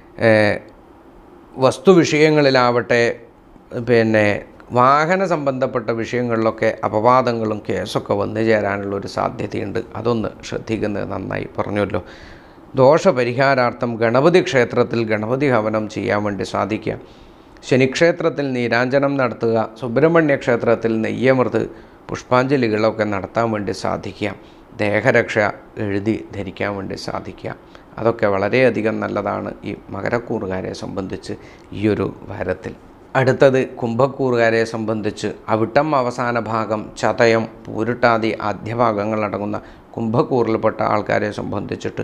വസ്തുവിഷയങ്ങളിലാവട്ടെ വാഹന സംബന്ധപ്പെട്ട വിഷയങ്ങളിലൊക്കെ അപവാദങ്ങളും കേസൊക്കെ വന്നു ചേരാനുള്ളൊരു സാധ്യതയുണ്ട്. അതൊന്ന് ശ്രദ്ധിക്കുന്നത് നന്നായി. പറഞ്ഞല്ലോ, ദോഷപരിഹാരാർത്ഥം ഗണപതി ക്ഷേത്രത്തിൽ ഗണപതി ഹവനം ചെയ്യാൻ വേണ്ടി സാധിക്കുക. ശനിക്ഷേത്രത്തിൽ നീരാഞ്ജനം നടത്തുക. സുബ്രഹ്മണ്യ ക്ഷേത്രത്തിൽ നെയ്യമൃത് പുഷ്പാഞ്ജലികളൊക്കെ നടത്താൻ വേണ്ടി സാധിക്കുക. ദേഹരക്ഷ എഴുതി ധരിക്കാൻ വേണ്ടി സാധിക്കുക. അതൊക്കെ വളരെയധികം നല്ലതാണ് ഈ മകരക്കൂറുകാരെ സംബന്ധിച്ച് ഈ ഒരു വാരത്തിൽ. അടുത്തത് കുംഭക്കൂറുകാരെ സംബന്ധിച്ച് അവിട്ടം അവസാന ഭാഗം, ചതയം, പൂരിട്ടാതി ആദ്യഭാഗങ്ങളടങ്ങുന്ന കുംഭക്കൂറിൽപ്പെട്ട ആൾക്കാരെ സംബന്ധിച്ചിട്ട്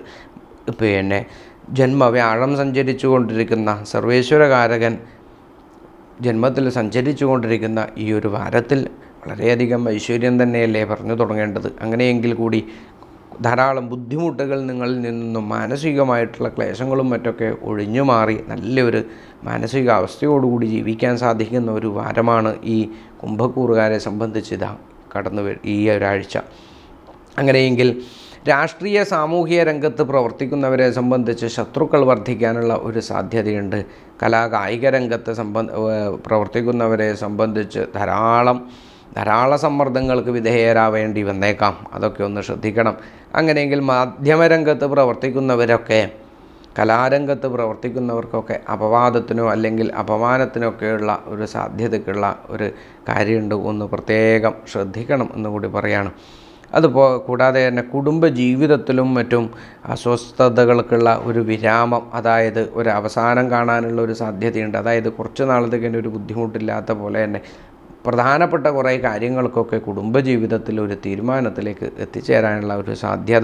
ജന്മവ്യാഴം സഞ്ചരിച്ചു കൊണ്ടിരിക്കുന്ന സർവേശ്വരകാരകൻ ജന്മത്തിൽ സഞ്ചരിച്ചു കൊണ്ടിരിക്കുന്ന ഈ ഒരു വാരത്തിൽ വളരെയധികം ഐശ്വര്യം തന്നെയല്ലേ പറഞ്ഞു തുടങ്ങേണ്ടത്. അങ്ങനെയെങ്കിൽ കൂടി ധാരാളം ബുദ്ധിമുട്ടുകൾ നിങ്ങളിൽ നിന്നും മാനസികമായിട്ടുള്ള ക്ലേശങ്ങളും മറ്റൊക്കെ ഒഴിഞ്ഞു മാറി നല്ലൊരു മാനസികാവസ്ഥയോടുകൂടി ജീവിക്കാൻ സാധിക്കുന്ന ഒരു വാരമാണ് ഈ കുംഭക്കൂറുകാരെ സംബന്ധിച്ച് ഈ ഒരാഴ്ച. അങ്ങനെയെങ്കിൽ രാഷ്ട്രീയ സാമൂഹിക രംഗത്ത് പ്രവർത്തിക്കുന്നവരെ സംബന്ധിച്ച് ശത്രുക്കൾ വർദ്ധിക്കാനുള്ള ഒരു സാധ്യതയുണ്ട്. കലാകായിക രംഗത്ത് പ്രവർത്തിക്കുന്നവരെ സംബന്ധിച്ച് ധാരാളം സമ്മർദ്ദങ്ങൾക്ക് വിധേയരാവേണ്ടി വന്നേക്കാം. അതൊക്കെ ഒന്ന് ശ്രദ്ധിക്കണം. അങ്ങനെയെങ്കിൽ മാധ്യമരംഗത്ത് പ്രവർത്തിക്കുന്നവരൊക്കെ, കലാരംഗത്ത് പ്രവർത്തിക്കുന്നവർക്കൊക്കെ അപവാദത്തിനോ അല്ലെങ്കിൽ അപമാനത്തിനൊക്കെയുള്ള ഒരു സാധ്യതയ്ക്കുള്ള ഒരു കാര്യമുണ്ട്. ഒന്ന് പ്രത്യേകം ശ്രദ്ധിക്കണം എന്നുകൂടി പറയാണ്. കൂടാതെ തന്നെ കുടുംബ ജീവിതത്തിലും മറ്റും അസ്വസ്ഥതകൾക്കുള്ള ഒരു വിരാമം, അതായത് ഒരു അവസാനം കാണാനുള്ള ഒരു സാധ്യതയുണ്ട്. അതായത് കുറച്ച് നാളത്തേക്ക് തന്നെ ഒരു ബുദ്ധിമുട്ടില്ലാത്ത പോലെ തന്നെ പ്രധാനപ്പെട്ട കുറേ കാര്യങ്ങൾക്കൊക്കെ കുടുംബജീവിതത്തിൽ ഒരു തീരുമാനത്തിലേക്ക് എത്തിച്ചേരാനുള്ള ഒരു സാധ്യത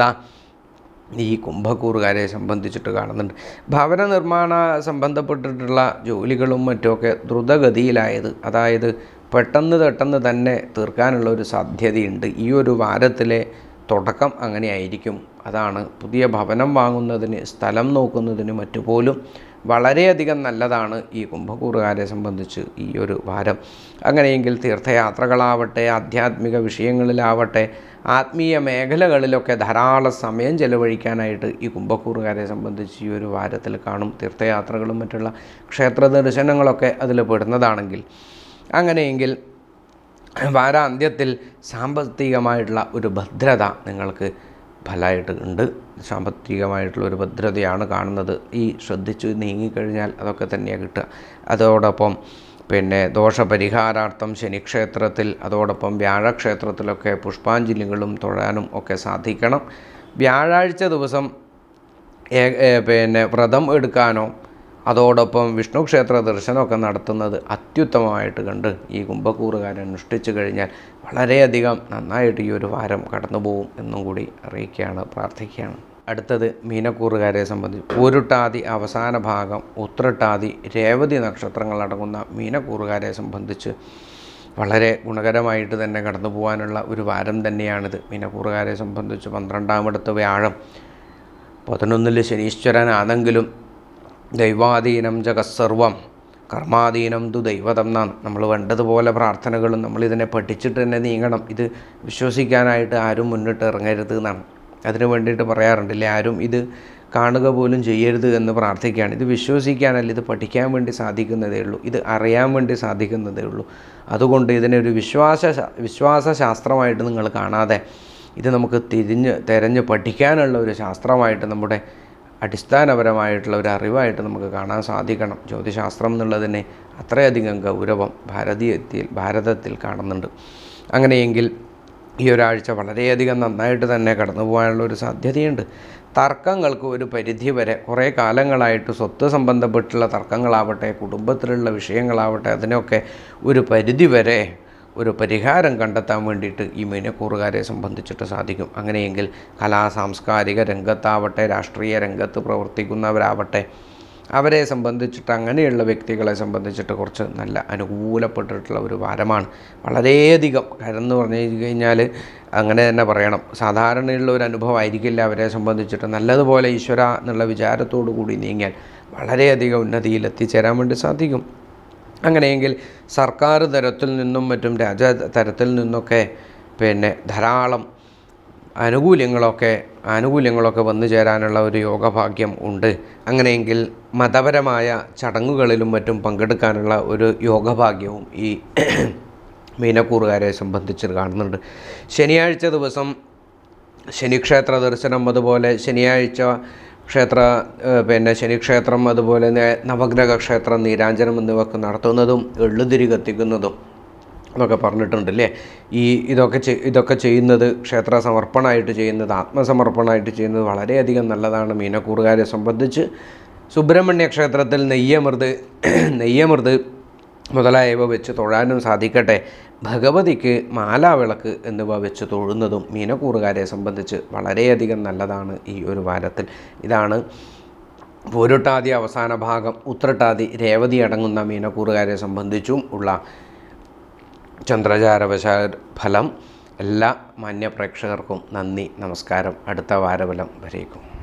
ഈ കുംഭക്കൂറുകാരെ സംബന്ധിച്ചിട്ട് കാണുന്നുണ്ട്. ഭവന നിർമ്മാണ സംബന്ധപ്പെട്ടിട്ടുള്ള ജോലികളും മറ്റുമൊക്കെ ദ്രുതഗതിയിലായത്, അതായത് പെട്ടെന്ന് തന്നെ തീർക്കാനുള്ള ഒരു സാധ്യതയുണ്ട്. ഈ ഒരു വാരത്തിലെ തുടക്കം അങ്ങനെയായിരിക്കും. അതാണ് പുതിയ ഭവനം വാങ്ങുന്നതിന്, സ്ഥലം നോക്കുന്നതിന് മറ്റുപോലും വളരെയധികം നല്ലതാണ് ഈ കുംഭക്കൂറുകാരെ സംബന്ധിച്ച് ഈ ഒരു വാരം. അങ്ങനെയെങ്കിൽ തീർത്ഥയാത്രകളാവട്ടെ, ആധ്യാത്മിക വിഷയങ്ങളിലാവട്ടെ, ആത്മീയ മേഖലകളിലൊക്കെ ധാരാളം സമയം ചെലവഴിക്കാനായിട്ട് ഈ കുംഭക്കൂറുകാരെ സംബന്ധിച്ച് ഈ ഒരു വാരത്തിൽ കാണും. തീർത്ഥയാത്രകളും മറ്റുള്ള ക്ഷേത്ര ദർശനങ്ങളൊക്കെ അതിൽ പെടുന്നതാണെങ്കിൽ, അങ്ങനെയെങ്കിൽ വാരാന്ത്യത്തിൽ സാമ്പത്തികമായിട്ടുള്ള ഒരു ഭദ്രത നിങ്ങൾക്ക് ഫലമായിട്ട് ഉണ്ട്. സാമ്പത്തികമായിട്ടുള്ള ഒരു ഭദ്രതയാണ് കാണുന്നത്. ഈ ശ്രദ്ധിച്ച് നീങ്ങിക്കഴിഞ്ഞാൽ അതൊക്കെ തന്നെയാണ് കിട്ടുക. അതോടൊപ്പം ദോഷപരിഹാരാർത്ഥം ശനിക്ഷേത്രത്തിൽ, അതോടൊപ്പം വ്യാഴക്ഷേത്രത്തിലൊക്കെ പുഷ്പാഞ്ജലികളും തൊഴാനും ഒക്കെ സാധിക്കണം. വ്യാഴാഴ്ച ദിവസം വ്രതം എടുക്കാനോ അതോടൊപ്പം വിഷ്ണു ക്ഷേത്ര ദർശനമൊക്കെ നടത്തുന്നത് അത്യുത്തമമായിട്ട് കണ്ട് ഈ കുംഭക്കൂറുകാരൻ അനുഷ്ഠിച്ചു കഴിഞ്ഞാൽ വളരെയധികം നന്നായിട്ട് ഈ ഒരു വാരം കടന്നു പോകും എന്നും കൂടി അറിയിക്കുകയാണ്, പ്രാർത്ഥിക്കുകയാണ്. അടുത്തത് മീനക്കൂറുകാരെ സംബന്ധിച്ച് പൂരുട്ടാതി അവസാന ഭാഗം, ഉത്രട്ടാതി, രേവതി നക്ഷത്രങ്ങളടങ്ങുന്ന മീനക്കൂറുകാരെ സംബന്ധിച്ച് വളരെ ഗുണകരമായിട്ട് തന്നെ കടന്നു പോകാനുള്ള ഒരു വാരം തന്നെയാണിത്. മീനക്കൂറുകാരെ സംബന്ധിച്ച് 12ാമിടത്ത് വ്യാഴം, 11ൽ ശനീശ്വരനാണെങ്കിലും ദൈവാധീനം ജഗത്സർവം കർമാധീനം തു ദൈവതം എന്നാണ്. നമ്മൾ വേണ്ടതുപോലെ പ്രാർത്ഥനകളും നമ്മളിതിനെ പഠിച്ചിട്ട് തന്നെ നീങ്ങണം. ഇത് വിശ്വസിക്കാനായിട്ട് ആരും മുന്നിട്ട് ഇറങ്ങരുത് എന്നാണ്. അതിനു വേണ്ടിയിട്ട് പറയാറുണ്ടല്ലേ, ആരും ഇത് കാണുക പോലും ചെയ്യരുത് എന്ന് പ്രാർത്ഥിക്കുകയാണ്. ഇത് വിശ്വസിക്കാനല്ല, ഇത് പഠിക്കാൻ വേണ്ടി സാധിക്കുന്നതേ ഉള്ളൂ, ഇത് അറിയാൻ വേണ്ടി സാധിക്കുന്നതേ ഉള്ളൂ. അതുകൊണ്ട് ഇതിനൊരു വിശ്വാസശാസ്ത്രമായിട്ട് നിങ്ങൾ കാണാതെ ഇത് നമുക്ക് തിരഞ്ഞ് പഠിക്കാനുള്ള ഒരു ശാസ്ത്രമായിട്ട്, നമ്മുടെ അടിസ്ഥാനപരമായിട്ടുള്ള ഒരു അറിവായിട്ട് നമുക്ക് കാണാൻ സാധിക്കണം. ജ്യോതിശാസ്ത്രം എന്നുള്ളതിനെ അത്രയധികം ഗൗരവം ഭാരതത്തിൽ കാണുന്നുണ്ട്. അങ്ങനെയെങ്കിൽ ഈ ഒരാഴ്ച വളരെയധികം നന്നായിട്ട് തന്നെ കടന്നു പോകാനുള്ള ഒരു സാധ്യതയുണ്ട്. തർക്കങ്ങൾക്ക് ഒരു പരിധി വരെ, കുറേ കാലങ്ങളായിട്ട് സ്വത്ത് സംബന്ധപ്പെട്ടുള്ള തർക്കങ്ങളാവട്ടെ, കുടുംബത്തിലുള്ള വിഷയങ്ങളാവട്ടെ, അതിനൊക്കെ ഒരു പരിധി വരെ ഒരു പരിഹാരം കണ്ടെത്താൻ വേണ്ടിയിട്ട് ഈ മീനക്കൂറുകാരെ സംബന്ധിച്ചിട്ട് സാധിക്കും. അങ്ങനെയെങ്കിൽ സാംസ്കാരിക രംഗത്താവട്ടെ, രാഷ്ട്രീയ രംഗത്ത് പ്രവർത്തിക്കുന്നവരാവട്ടെ, അവരെ സംബന്ധിച്ചിട്ട് അങ്ങനെയുള്ള വ്യക്തികളെ സംബന്ധിച്ചിട്ട് കുറച്ച് നല്ല അനുകൂലപ്പെട്ടിട്ടുള്ള ഒരു വാരമാണ്. വളരെയധികം കാരണം എന്ന് പറഞ്ഞു കഴിഞ്ഞാൽ അങ്ങനെ തന്നെ പറയണം, സാധാരണയുള്ള ഒരു അനുഭവമായിരിക്കില്ല അവരെ സംബന്ധിച്ചിട്ട്. നല്ലതുപോലെ ഈശ്വര എന്നുള്ള വിചാരത്തോടു കൂടി നീങ്ങിയാൽ വളരെയധികം ഉന്നതിയിൽ എത്തിച്ചേരാൻ വേണ്ടി സാധിക്കും. അങ്ങനെയെങ്കിൽ സർക്കാർ തലത്തിൽ നിന്നും മറ്റും രാജ്യതലത്തിൽ നിന്നൊക്കെ ധാരാളം ആനുകൂല്യങ്ങളൊക്കെ വന്നു ചേരാനുള്ള ഒരു യോഗഭാഗ്യം ഉണ്ട്. അങ്ങനെയെങ്കിൽ മതപരമായ ചടങ്ങുകളിലും മറ്റും പങ്കെടുക്കാനുള്ള ഒരു യോഗഭാഗ്യവും ഈ മീനക്കൂറുകാരെ സംബന്ധിച്ച് കാണുന്നുണ്ട്. ശനിയാഴ്ച ദിവസം ശനിക്ഷേത്ര ദർശനം, അതുപോലെ ശനിയാഴ്ച ശനിക്ഷേത്രം, അതുപോലെ നവഗ്രഹ ക്ഷേത്രം നീരാഞ്ജനം എന്നിവയൊക്കെ നടത്തുന്നതും എള്ളുതിരി കത്തിക്കുന്നതും എന്നൊക്കെ പറഞ്ഞിട്ടുണ്ടല്ലേ. ഇതൊക്കെ ചെയ്യുന്നത് ക്ഷേത്ര സമർപ്പണമായിട്ട് ചെയ്യുന്നത്, ആത്മസമർപ്പണമായിട്ട് ചെയ്യുന്നത് വളരെയധികം നല്ലതാണ് മീനക്കൂറുകാരെ സംബന്ധിച്ച്. സുബ്രഹ്മണ്യ ക്ഷേത്രത്തിൽ നെയ്യമൃത് മുതലായവ വെച്ച് തൊഴാനും സാധിക്കട്ടെ. ഭഗവതിക്ക് മാലാവിളക്ക് എന്നിവ വെച്ച് തൊഴുന്നതും മീനക്കൂറുകാരെ സംബന്ധിച്ച് വളരെയധികം നല്ലതാണ് ഈ ഒരു വാരത്തിൽ. ഇതാണ് പൂരുട്ടാതി അവസാന ഭാഗം, ഉത്രട്ടാതി രേവതി അടങ്ങുന്ന മീനക്കൂറുകാരെ സംബന്ധിച്ചും ഉള്ള ചന്ദ്രചാരവശ ഫലം. എല്ലാ മാന്യ പ്രേക്ഷകർക്കും നന്ദി, നമസ്കാരം. അടുത്ത വാരഫലം വരേക്കും.